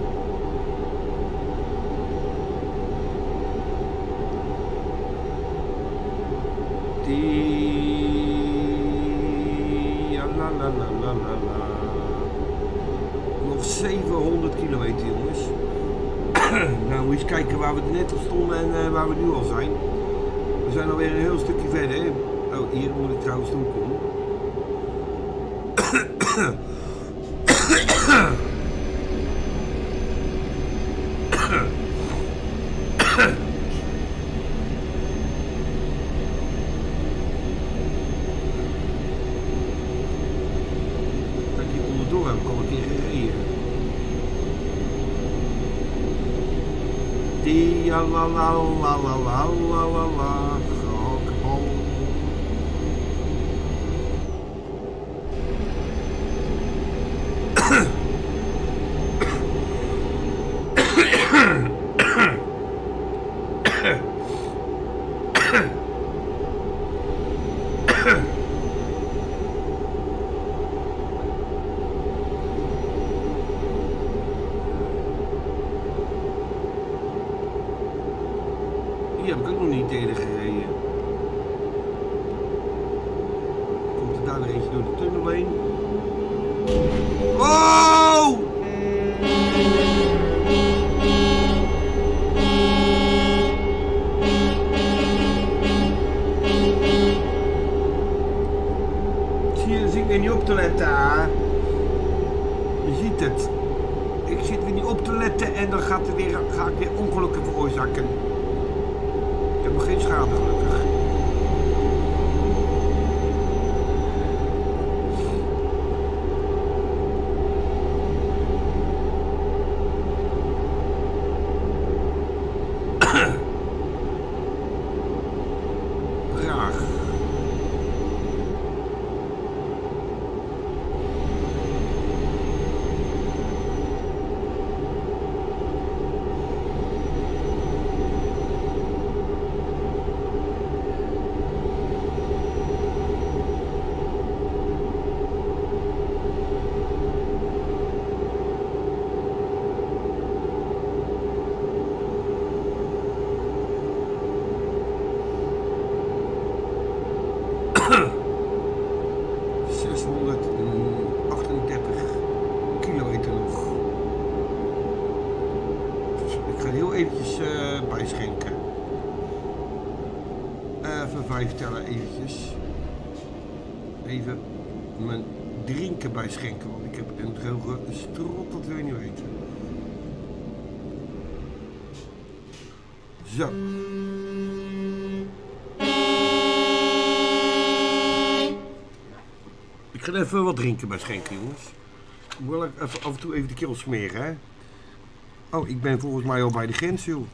Die la la la la la la. Nog zevenhonderd kilometer, jongens. Nou, moet je eens kijken waar we net op stonden en uh, waar we nu al zijn. We zijn alweer een heel stukje verder. Oh, hier moet ik trouwens doen komen. Kijk, hier onderdoor heb ik al een keer gereden. Die la la la la la la la la la gehaktbal. Die heb ik ook nog niet eerder gereden. Komt er daar weer eentje door de tunnel heen? Oh! Zie je, zit ik weer niet op te letten, hè? Je ziet het. Ik zit weer niet op te letten en dan gaat er weer, ga ik weer ongelukken veroorzaken. Ik heb nog geen schade, gelukkig. Praag. zeshonderdachtendertig kilometer nog. Ik ga heel eventjes uh, bijschenken. Even vijf tellen eventjes. Even mijn drinken bij schenken, want ik heb een droge strot, dat wil je niet weten. Zo. Ik ga even wat drinken bij schenken, jongens. Ik moet wel even, af en toe even de keel smeren, hè. Oh, ik ben volgens mij al bij de grens, joh.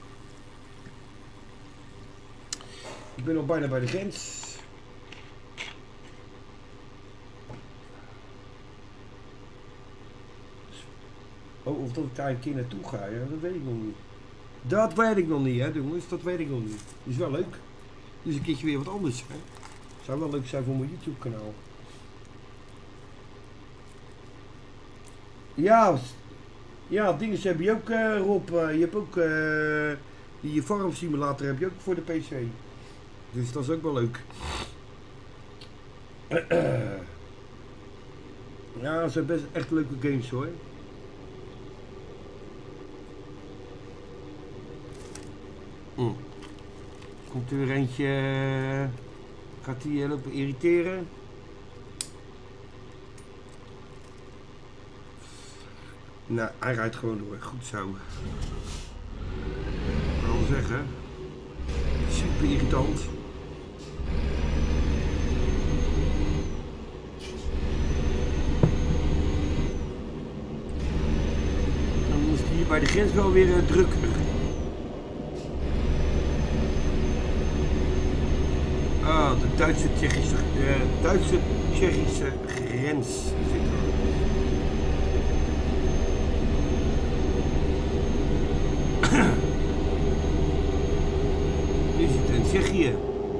Ik ben al bijna bij de grens. Oh, of dat ik daar een keer naartoe ga, ja, dat weet ik nog niet. Dat weet ik nog niet, hè, jongens. Dat weet ik nog niet. Is wel leuk. Dus een keertje weer wat anders, hè. Zou wel leuk zijn voor mijn YouTube kanaal. Ja, ja, dingen heb je ook, uh, Rob. Uh, je hebt ook uh, die farm simulator heb je ook voor de P C. Dus dat is ook wel leuk. Ja, dat zijn best echt leuke games, hoor. Mm. Komt er weer eentje, uh, gaat die uh, lopen irriteren? Nou, hij rijdt gewoon door. Goed zo. Ik kan wel zeggen. Super irritant. Dan is het hier bij de grens wel weer uh, drukker. Ah, de Duitse-Tsjechische uh, Duitse-Tsjechische grens zit er. Nu zitten we in Tsjechië.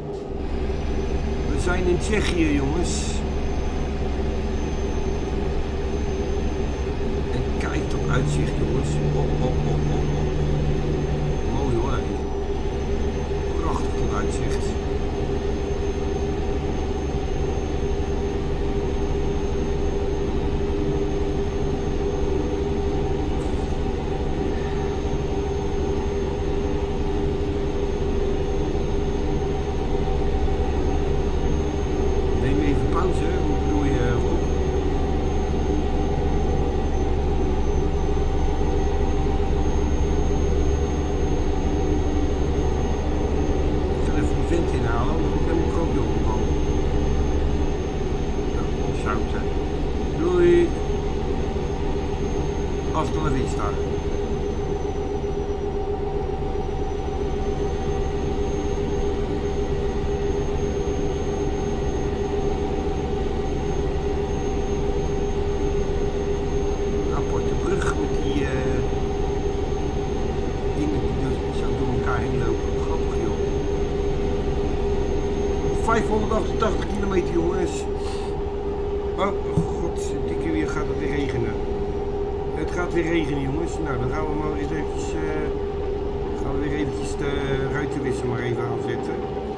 We zijn in Tsjechië, jongens. En kijk dat uitzicht, jongens. Oh, oh, oh, oh, oh. Mooi hoor. Prachtig dat uitzicht. vijfhonderdachtentachtig kilometer, jongens. Oh, god, dikke weer gaat het weer regenen. Het gaat weer regenen, jongens. Nou, dan gaan we maar eens eventjes, uh, gaan we weer eventjes de ruitenwisser maar even aanzetten.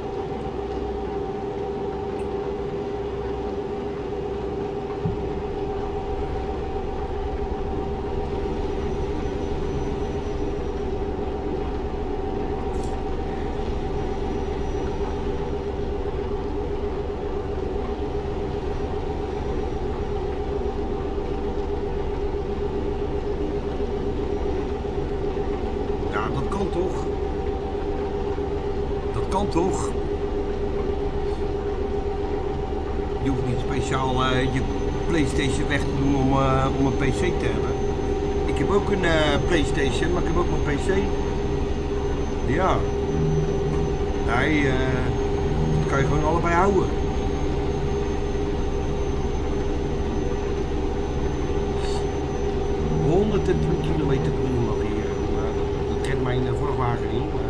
Toch? Je hoeft niet speciaal uh, je PlayStation weg te doen om, uh, om een P C te hebben. Ik heb ook een uh, PlayStation, maar ik heb ook een P C. Ja. Nee, uh, dat kan je gewoon allebei houden. honderdtwintig kilometer per uur mag hier. Uh, dat, dat redt mijn uh, vrachtwagen niet. Maar...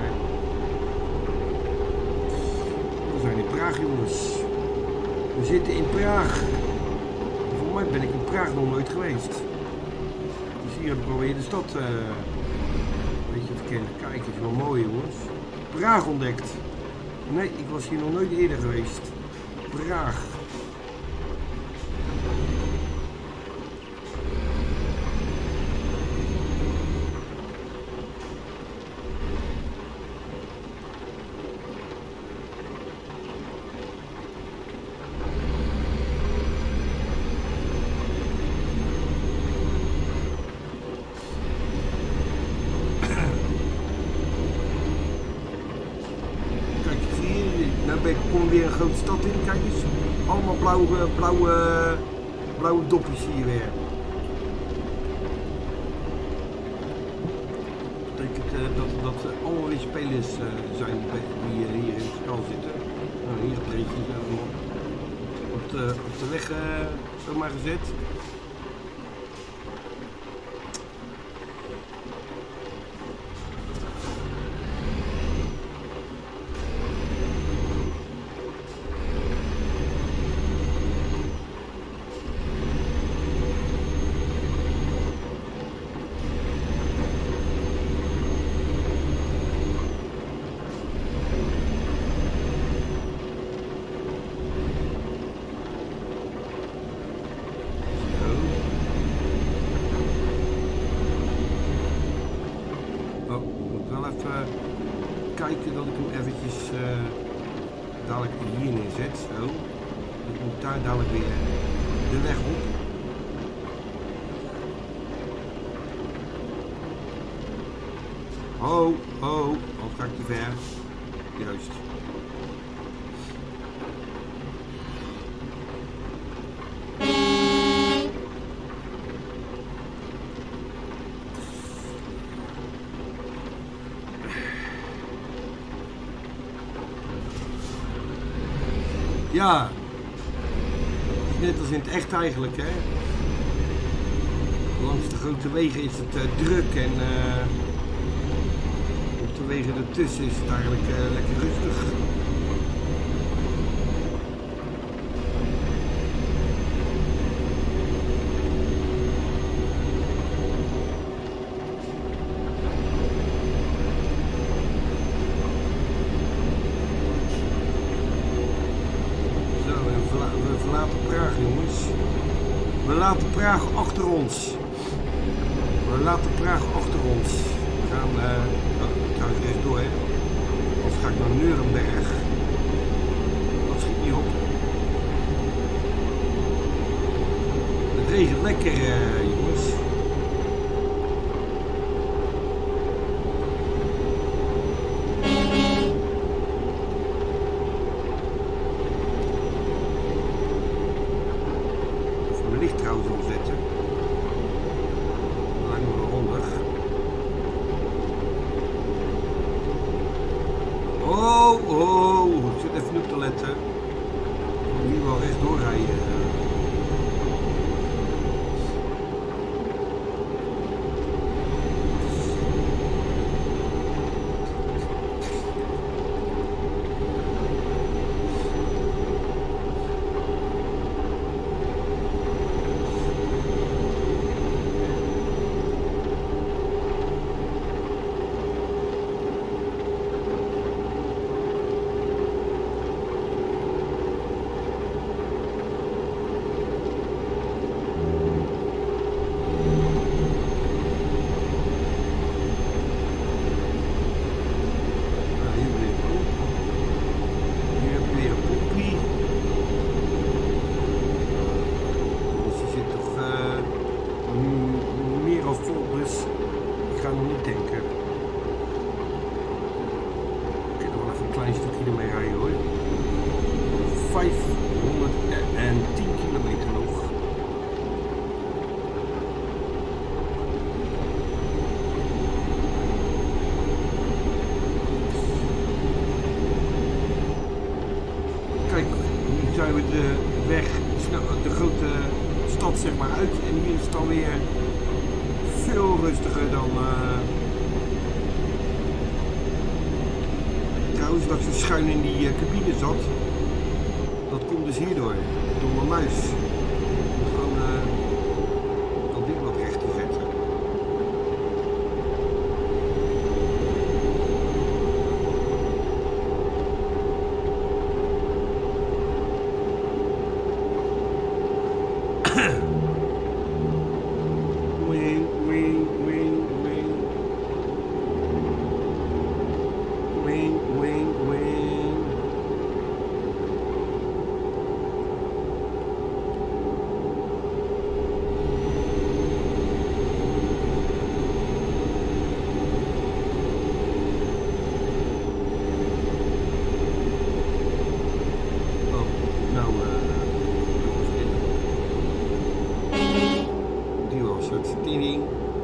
We zijn in Praag, jongens. We zitten in Praag. Volgens mij ben ik in Praag nog nooit geweest. Dus hier heb ik alweer de stad uh, een beetje te kennen. Kijk, is wel mooi, jongens. Praag ontdekt. Nee, ik was hier nog nooit eerder geweest. Praag. hele grote stad in. Kijk eens, allemaal blauwe, blauwe, blauwe dopjes zie je weer. Dat betekent uh, dat, dat uh, allemaal weer spelers uh, zijn die uh, hier in het spel zitten. Nou, hier het leedje uh, op, de, op de weg uh, zomaar gezet. Kijken dat ik hem eventjes uh, dadelijk hier neerzet. Zo. Ik moet daar dadelijk weer de weg op. Ho, ho, al ga ik te ver. Juist. Ja, net als in het echt eigenlijk, hè. Langs de grote wegen is het uh, druk en uh, op de wegen ertussen is het eigenlijk uh, lekker rustig. We laten Praag achter ons. We laten Praag achter ons. We gaan, uh, oh, trouwens rechtdoor, hè. Of ga ik naar Nuremberg. Dat schiet niet op. Het regent lekker, uh, jongens. vijfhonderdtien kilometer nog. Kijk, nu zijn we de weg, de grote stad zeg maar uit en hier is het dan weer veel rustiger dan uh... trouwens dat ik zo schuin in die uh, cabine zat. Dat komt dus hierdoor, door mijn muis. Gewoon uh, dat ding wat recht te zetten. Wing, wing, wing, wing. Wing, wing, wing. soort tering.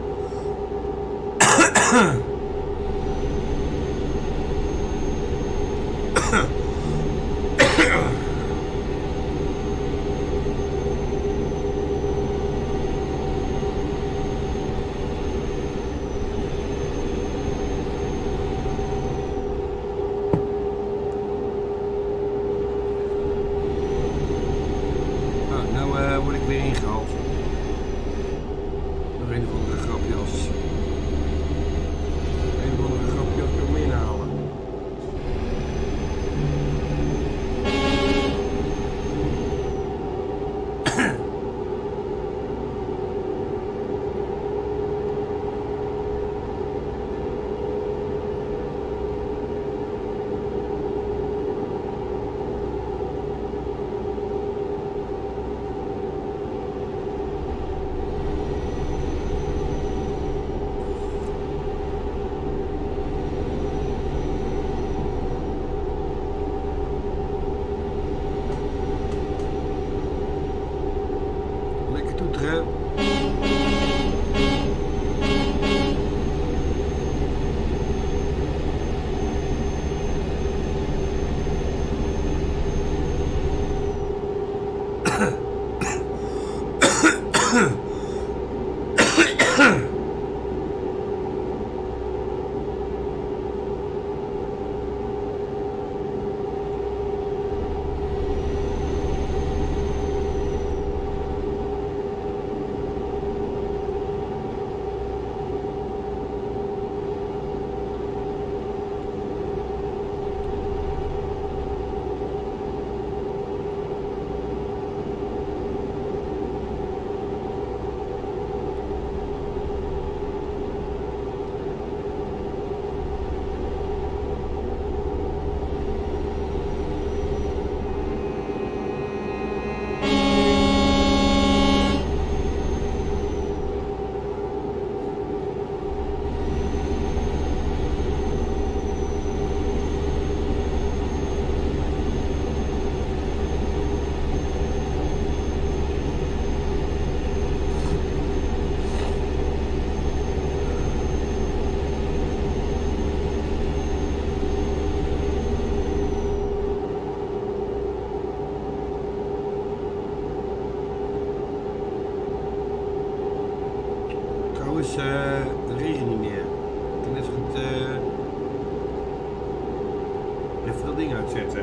Uh, de regen niet meer. Ik kan net zo goed uh, even dat ding uitzetten.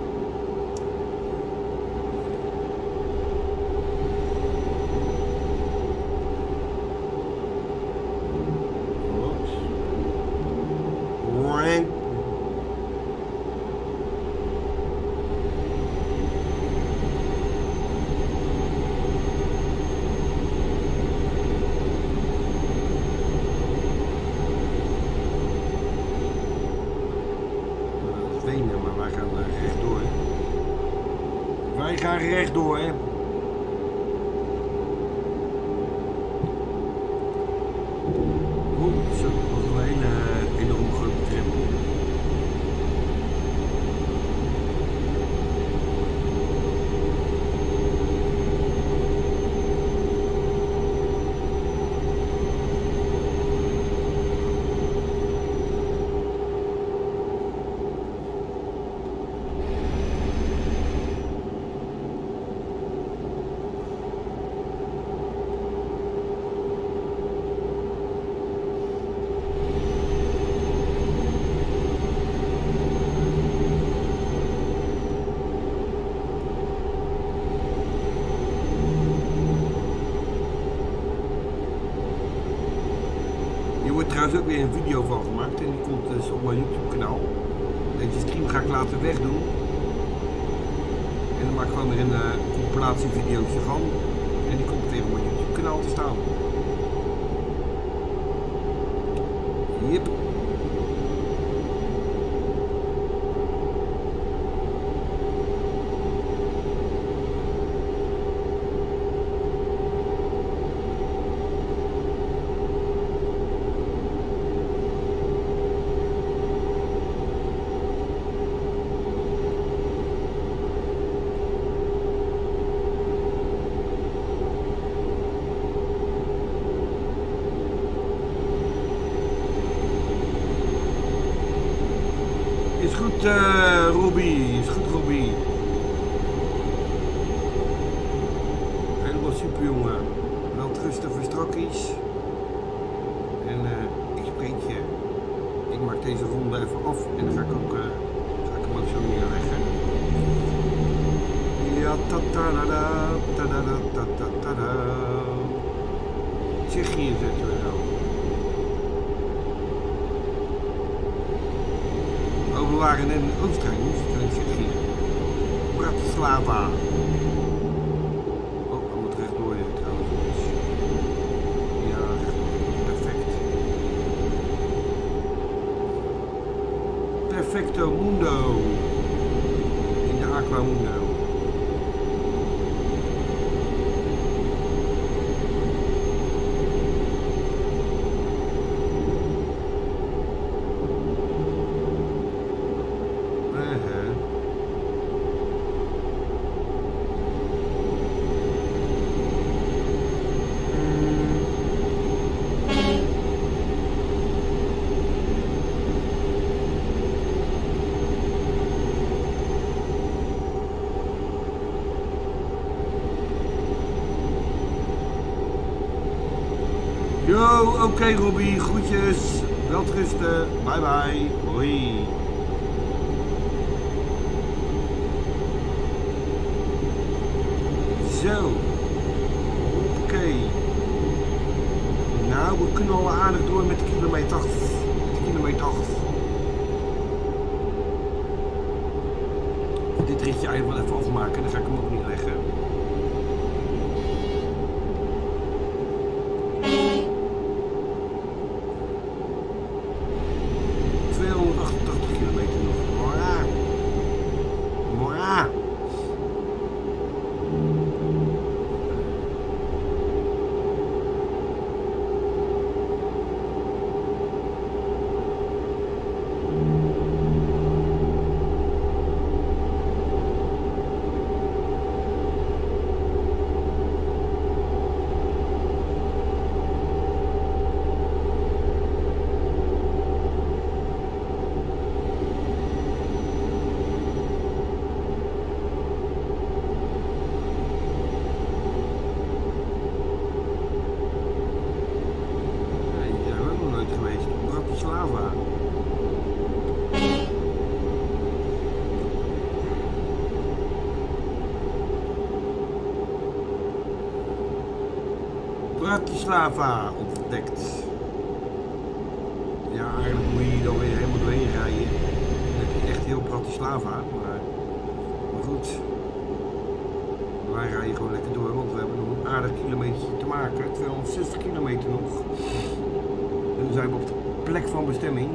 Wat? Rank. Maar wij gaan rechtdoor. Wij gaan rechtdoor, hè. Oeh, zo, dat was wel een uh, enorm grote drempel. Er wordt trouwens ook weer een video van gemaakt en die komt dus op mijn YouTube kanaal. Deze stream ga ik later wegdoen. En dan maak ik gewoon weer een uh, compilatievideootje van. En die komt weer op mijn YouTube kanaal te staan. Yep. goed, uh, Robbie. Is goed, Robbie. Helemaal super, jongen. Wel trusten voor strakkies. En uh, ik spreek je. Ik maak deze ronde even af en dan ga ik ook, uh, ga ik hem ook zo neerleggen. Ja, ta ta da da, ta da da, ta ta ta da. Tsjechië zetten we nou. Oh, we waren net in Oostenrijk, nu zitten we in Tsjechië. Bratislava. Oh, we moeten rechtdoor hier trouwens. Ja, rechtdoor. Perfect. Perfecto mundo. In de Aqua Mundo. Yo, oké okay, Robbie, groetjes, welterusten, bye bye, hoi. Zo, oké. Okay. Nou, we kunnen al aardig door met de kilometers. Met de kilometers. Dit ritje eigenlijk wel even afmaken, dan ga ik hem ook niet leggen. Bratislava ontdekt. Ja, eigenlijk moet je hier dan weer helemaal doorheen rijden. Dan heb je echt heel Bratislava, maar, maar goed. Wij rijden gewoon lekker door, want we hebben nog een aardig kilometer te maken. tweehonderdzestig kilometer nog. En dan zijn we op de plek van bestemming.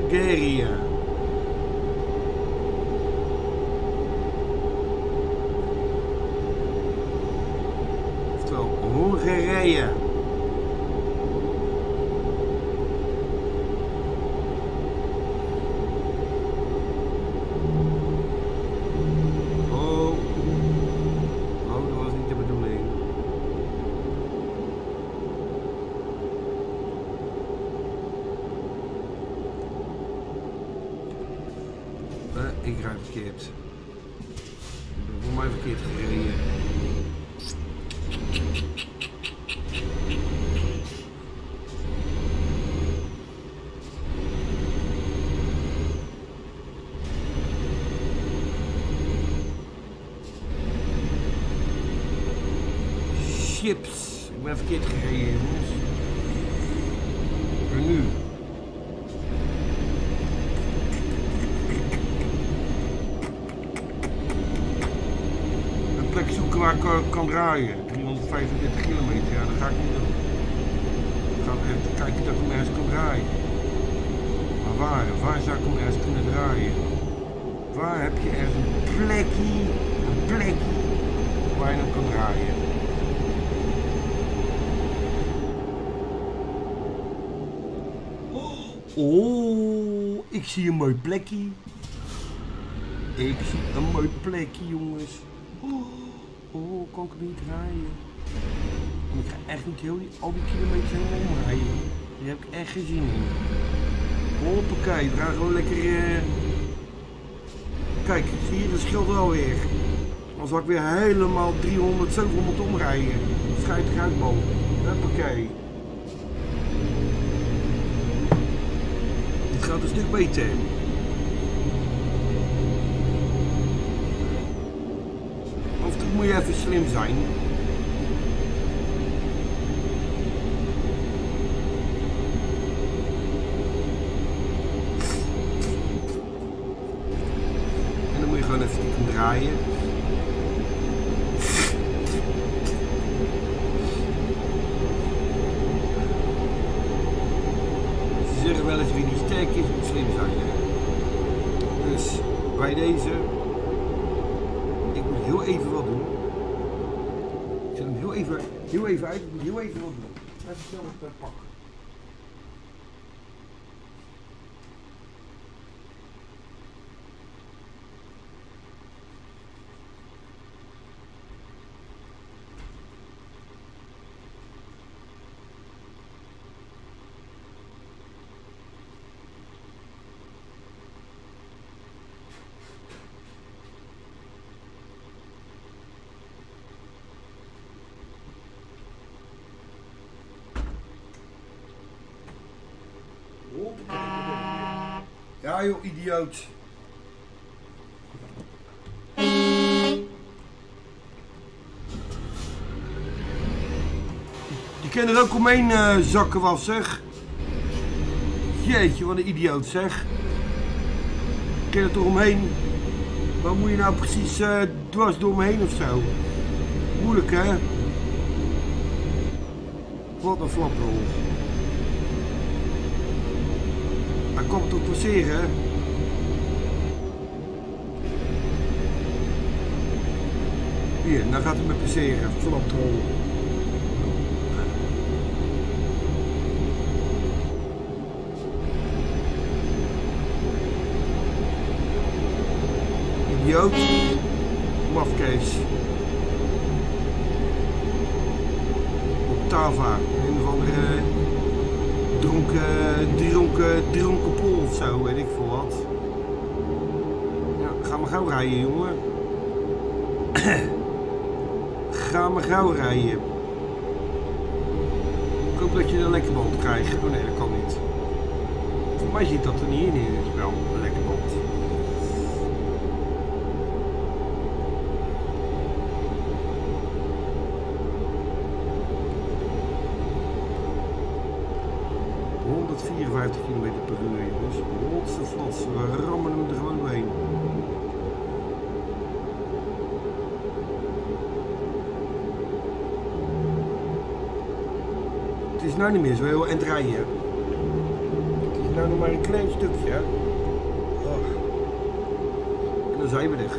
Bulgaria. Oftewel Hongarije. Ik rijd verkeerd. Ik ben voor mij verkeerd gereden. Chips. Ik ben verkeerd gereden, jongens. En nu? Plek zoeken waar ik uh, kan draaien. driehonderdvijfendertig kilometer, ja, dat ga ik niet doen. Ik ga even kijken dat ik hem ergens kan draaien. Maar waar? Waar zou ik hem ergens kunnen draaien? Waar heb je ergens een plekje, een plekje waar je hem kan draaien? Oh, ik zie een mooi plekje. Ik zie een mooi plekje, jongens. Oh, oh, kan ik hem niet rijden? Ik ga echt niet heel die, al die kilometers helemaal omrijden. Daar heb ik echt geen zin in. Hoppakee, we gaan gewoon lekker... Uh... Kijk, zie je, dat scheelt wel weer. Dan zal ik weer helemaal driehonderd, zevenhonderd omrijden. Schijt eruit, man. Hoppakee. Dit gaat een stuk beter. Af en toe moet je even slim zijn. En dan moet je gewoon even stiekem draaien. Ze zeggen wel eens wie niet sterk is, moet slim zijn. Dus bij deze... heel even wat doen. Ik zet hem heel even, heel even uit. Ik moet heel even wat doen. Even snel het pakken. Ja joh, idioot. Je kan er ook omheen uh, zakken was, zeg. Jeetje, wat een idioot, zeg. Je kan er toch omheen. Waar moet je nou precies uh, dwars door me heen of zo? Moeilijk, hè? Wat een flaprol. Hij komt toch passeren? Hier, nou gaat hij me passeren. Flaprol. Idioot. Mafkees. Octava. Een of andere dronken, dronken, dronken pol of zo, weet ik veel wat. Ja, ga maar gauw rijden, jongen. Ga maar gauw rijden. Ik hoop dat je een lekker band krijgt. Oh nee, dat kan niet. Voor mij zit dat er niet in in het spel, een lekker band. honderdvierenvijftig kilometer per uur, jongens. Rotse flats, we rammen hem er gewoon doorheen. Het is nou niet meer zo heel eind rijden. Het is nou nog maar een klein stukje. Hè? Oh. En dan zijn we er.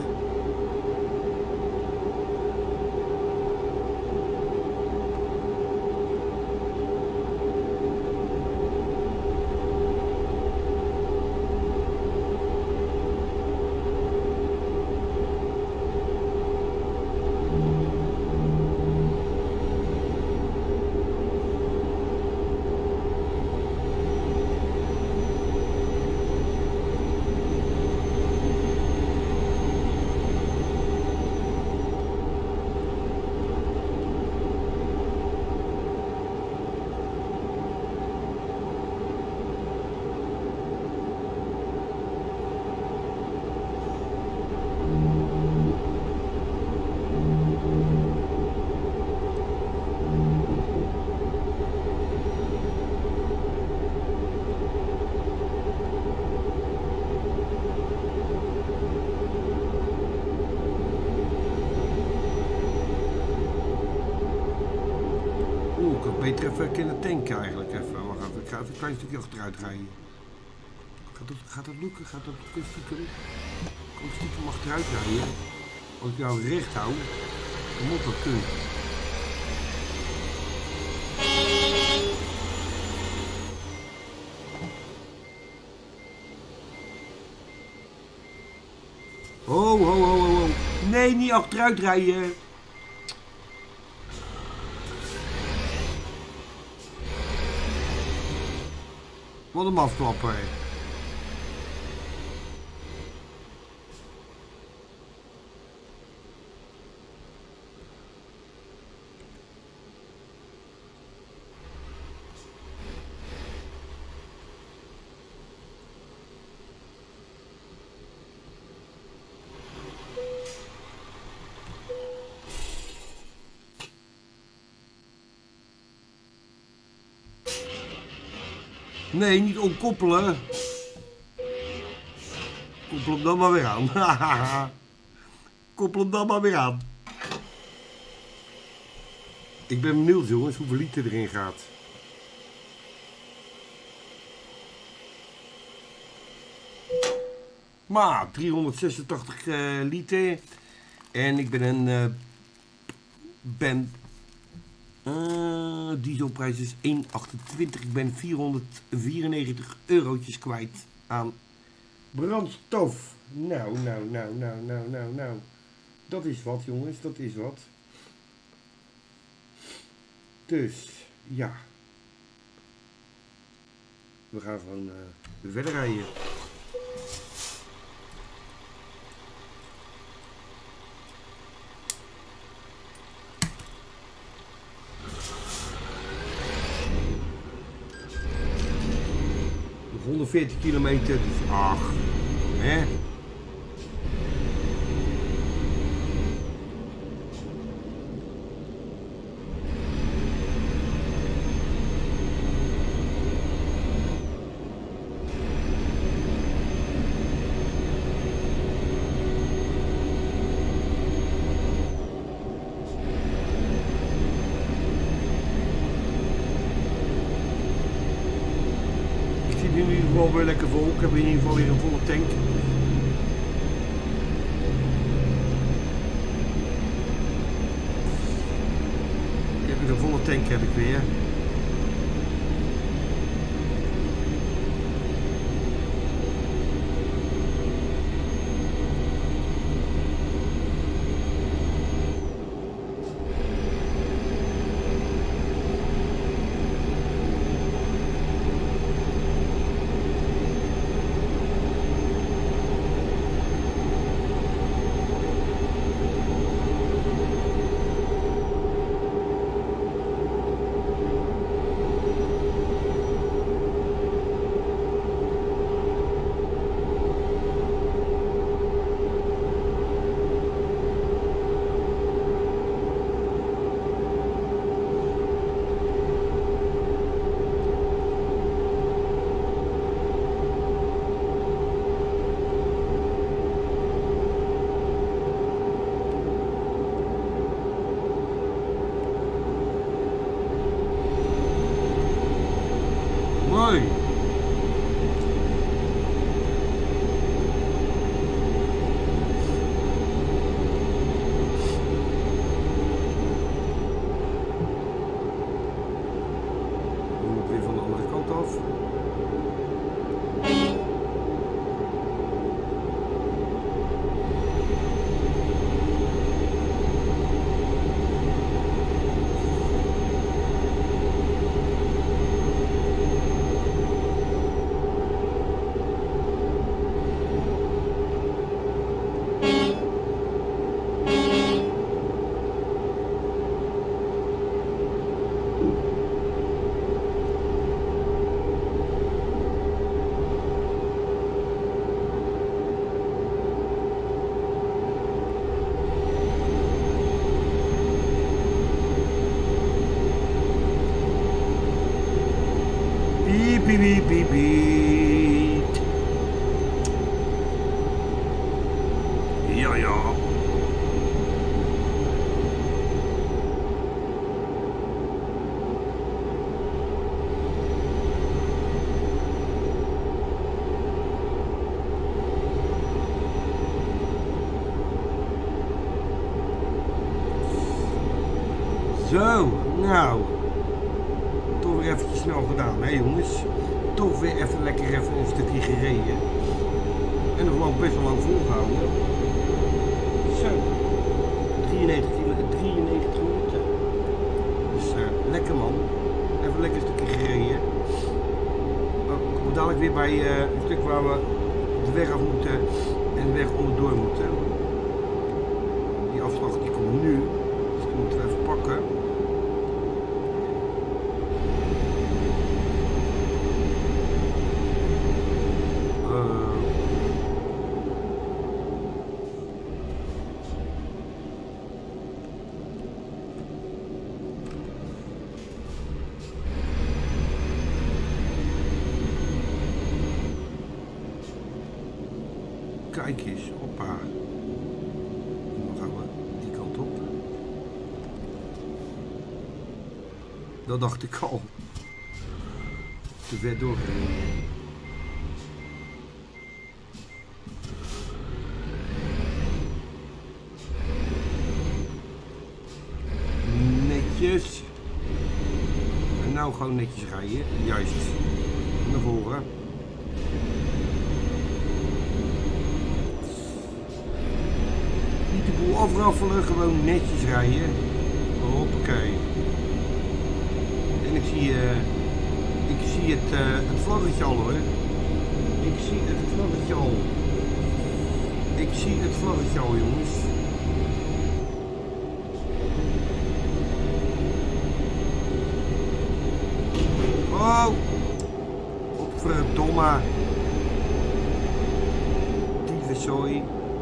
Beter even kunnen tanken eigenlijk even. Wacht even. Ik ga even een klein stukje achteruit rijden. Gaat dat, gaat dat lukken? Gaat dat stiekem? Kan ik stiekem achteruit rijden? Als ik nou recht hou, dan moet dat kunnen. Ho, ho, ho, ho, ho. Nee, niet achteruit rijden. Wat een afklapper. Nee, niet ontkoppelen. Koppel hem dan maar weer aan. Koppel hem dan maar weer aan. Ik ben benieuwd, jongens, hoeveel liter erin gaat. Maar driehonderdzesentachtig uh, liter. En ik ben een uh, ben uh, dieselprijs is één komma achtentwintig. Ik ben vierhonderdvierennegentig eurotjes kwijt aan brandstof. Nou, nou, nou, nou, nou, nou, nou. Dat is wat, jongens, dat is wat. Dus, ja. We gaan gewoon uh, verder rijden. honderdveertig kilometer, dus ach, hè? In ieder geval weer lekker vol. Ik heb in ieder geval weer een volle tank. Ik heb weer een volle tank heb ik weer. Mooi. af. Piep, piep, piep, piep. Ja, ja. Zo, nou. Toch weer eventjes snel gedaan, hè jongens. Toch weer even lekker even een stukje gereden. En nog lang best wel lang volgehouden. Zo. drieënnegentig minuten. Dus uh, lekker man. Even lekker een stukje gereden. Oh, ik kom dadelijk weer bij uh, een stuk waar we de weg af moeten en de weg onderdoor moeten. Die afslag die komt nu. Dus die moeten we even pakken. Kijk eens, hoppa. Dan gaan we die kant op. Dat dacht ik al. Te ver doorgereden. Netjes. En nou gewoon netjes rijden. Juist. Naar voren. De boel afraffelen, gewoon netjes rijden. Hoppakee. En ik zie, uh, ik zie het, uh, het vlaggetje al hoor. Ik zie het vlaggetje al. Ik zie het vlaggetje al jongens. Oh! Opverdomme. Dievenzooi.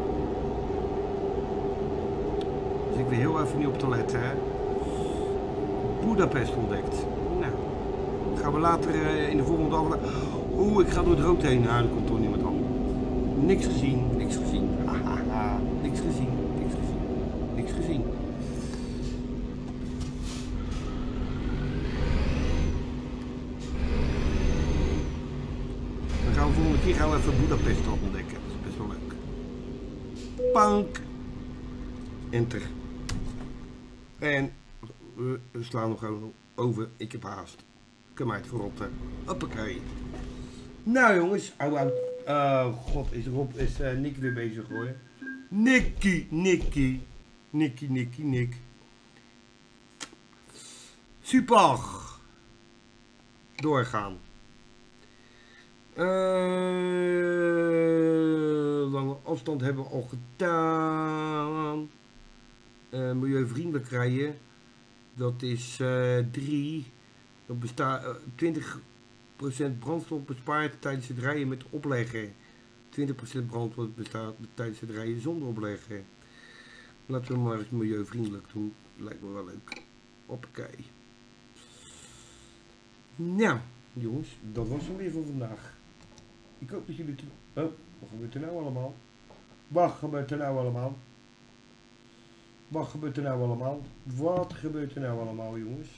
Dus ik weer heel even niet op te letten, hè. Budapest ontdekt. Nou, gaan we later uh, in de volgende aflevering. Oeh, ik ga door het rood heen. Nou, er komt toch niemand aan. Niks gezien, niks gezien. Hahaha, niks gezien, niks gezien, niks gezien. Dan gaan we volgende keer gaan we even Budapest ontdekken. Dat is best wel leuk. Pank. Enter. En we slaan nog gewoon over. Ik heb haast. Ik kan mij het verrotten. Hoppakee. Nou jongens. Au, au. Oh god, is Rob, is uh, Nick weer bezig hoor. Nicky, Nicky. Nicky, Nicky, Nick. Super. Doorgaan. Uh, lange afstand hebben we al gedaan. Uh, milieuvriendelijk rijden. Dat is uh, drie. Dat bestaat uh, twintig procent brandstof bespaard tijdens het rijden met opleggen. twintig procent brandstof bestaat tijdens het rijden zonder opleggen. Laten we maar eens milieuvriendelijk doen. Lijkt me wel leuk. Hoppakee. Nou, jongens, dat was het weer voor vandaag. Ik hoop dat jullie... Oh, wat gebeurt er nou allemaal? Wat gebeurt er nou allemaal? Wat gebeurt er nou allemaal? Wat gebeurt er nou allemaal, jongens?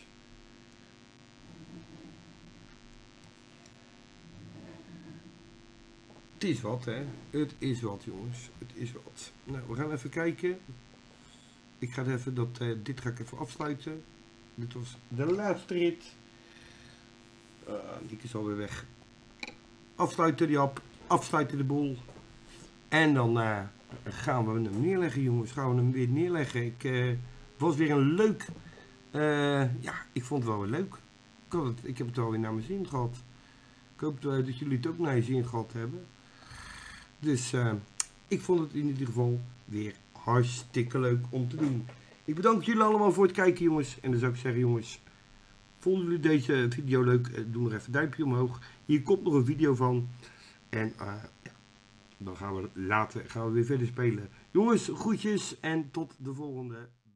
Het is wat, hè? Het is wat, jongens. Het is wat. Nou, we gaan even kijken. Ik ga even dat, uh, dit ga ik even afsluiten. Dit was de laatste rit. Uh, die is alweer weg. Afsluiten die hap. Afsluiten de boel. En dan uh, gaan we hem neerleggen, jongens. Gaan we hem weer neerleggen. Ik uh, was weer een leuk... Uh, ja, ik vond het wel weer leuk. Ik, had het, ik heb het wel weer naar mijn zin gehad. Ik hoop uh, dat jullie het ook naar je zin gehad hebben. Dus uh, ik vond het in ieder geval weer hartstikke leuk om te doen. Ik bedank jullie allemaal voor het kijken, jongens. En dan zou ik zeggen, jongens, vonden jullie deze video leuk? Doe nog even een duimpje omhoog. Hier komt nog een video van. En uh, ja, dan gaan we later gaan we weer verder spelen. Jongens, groetjes en tot de volgende.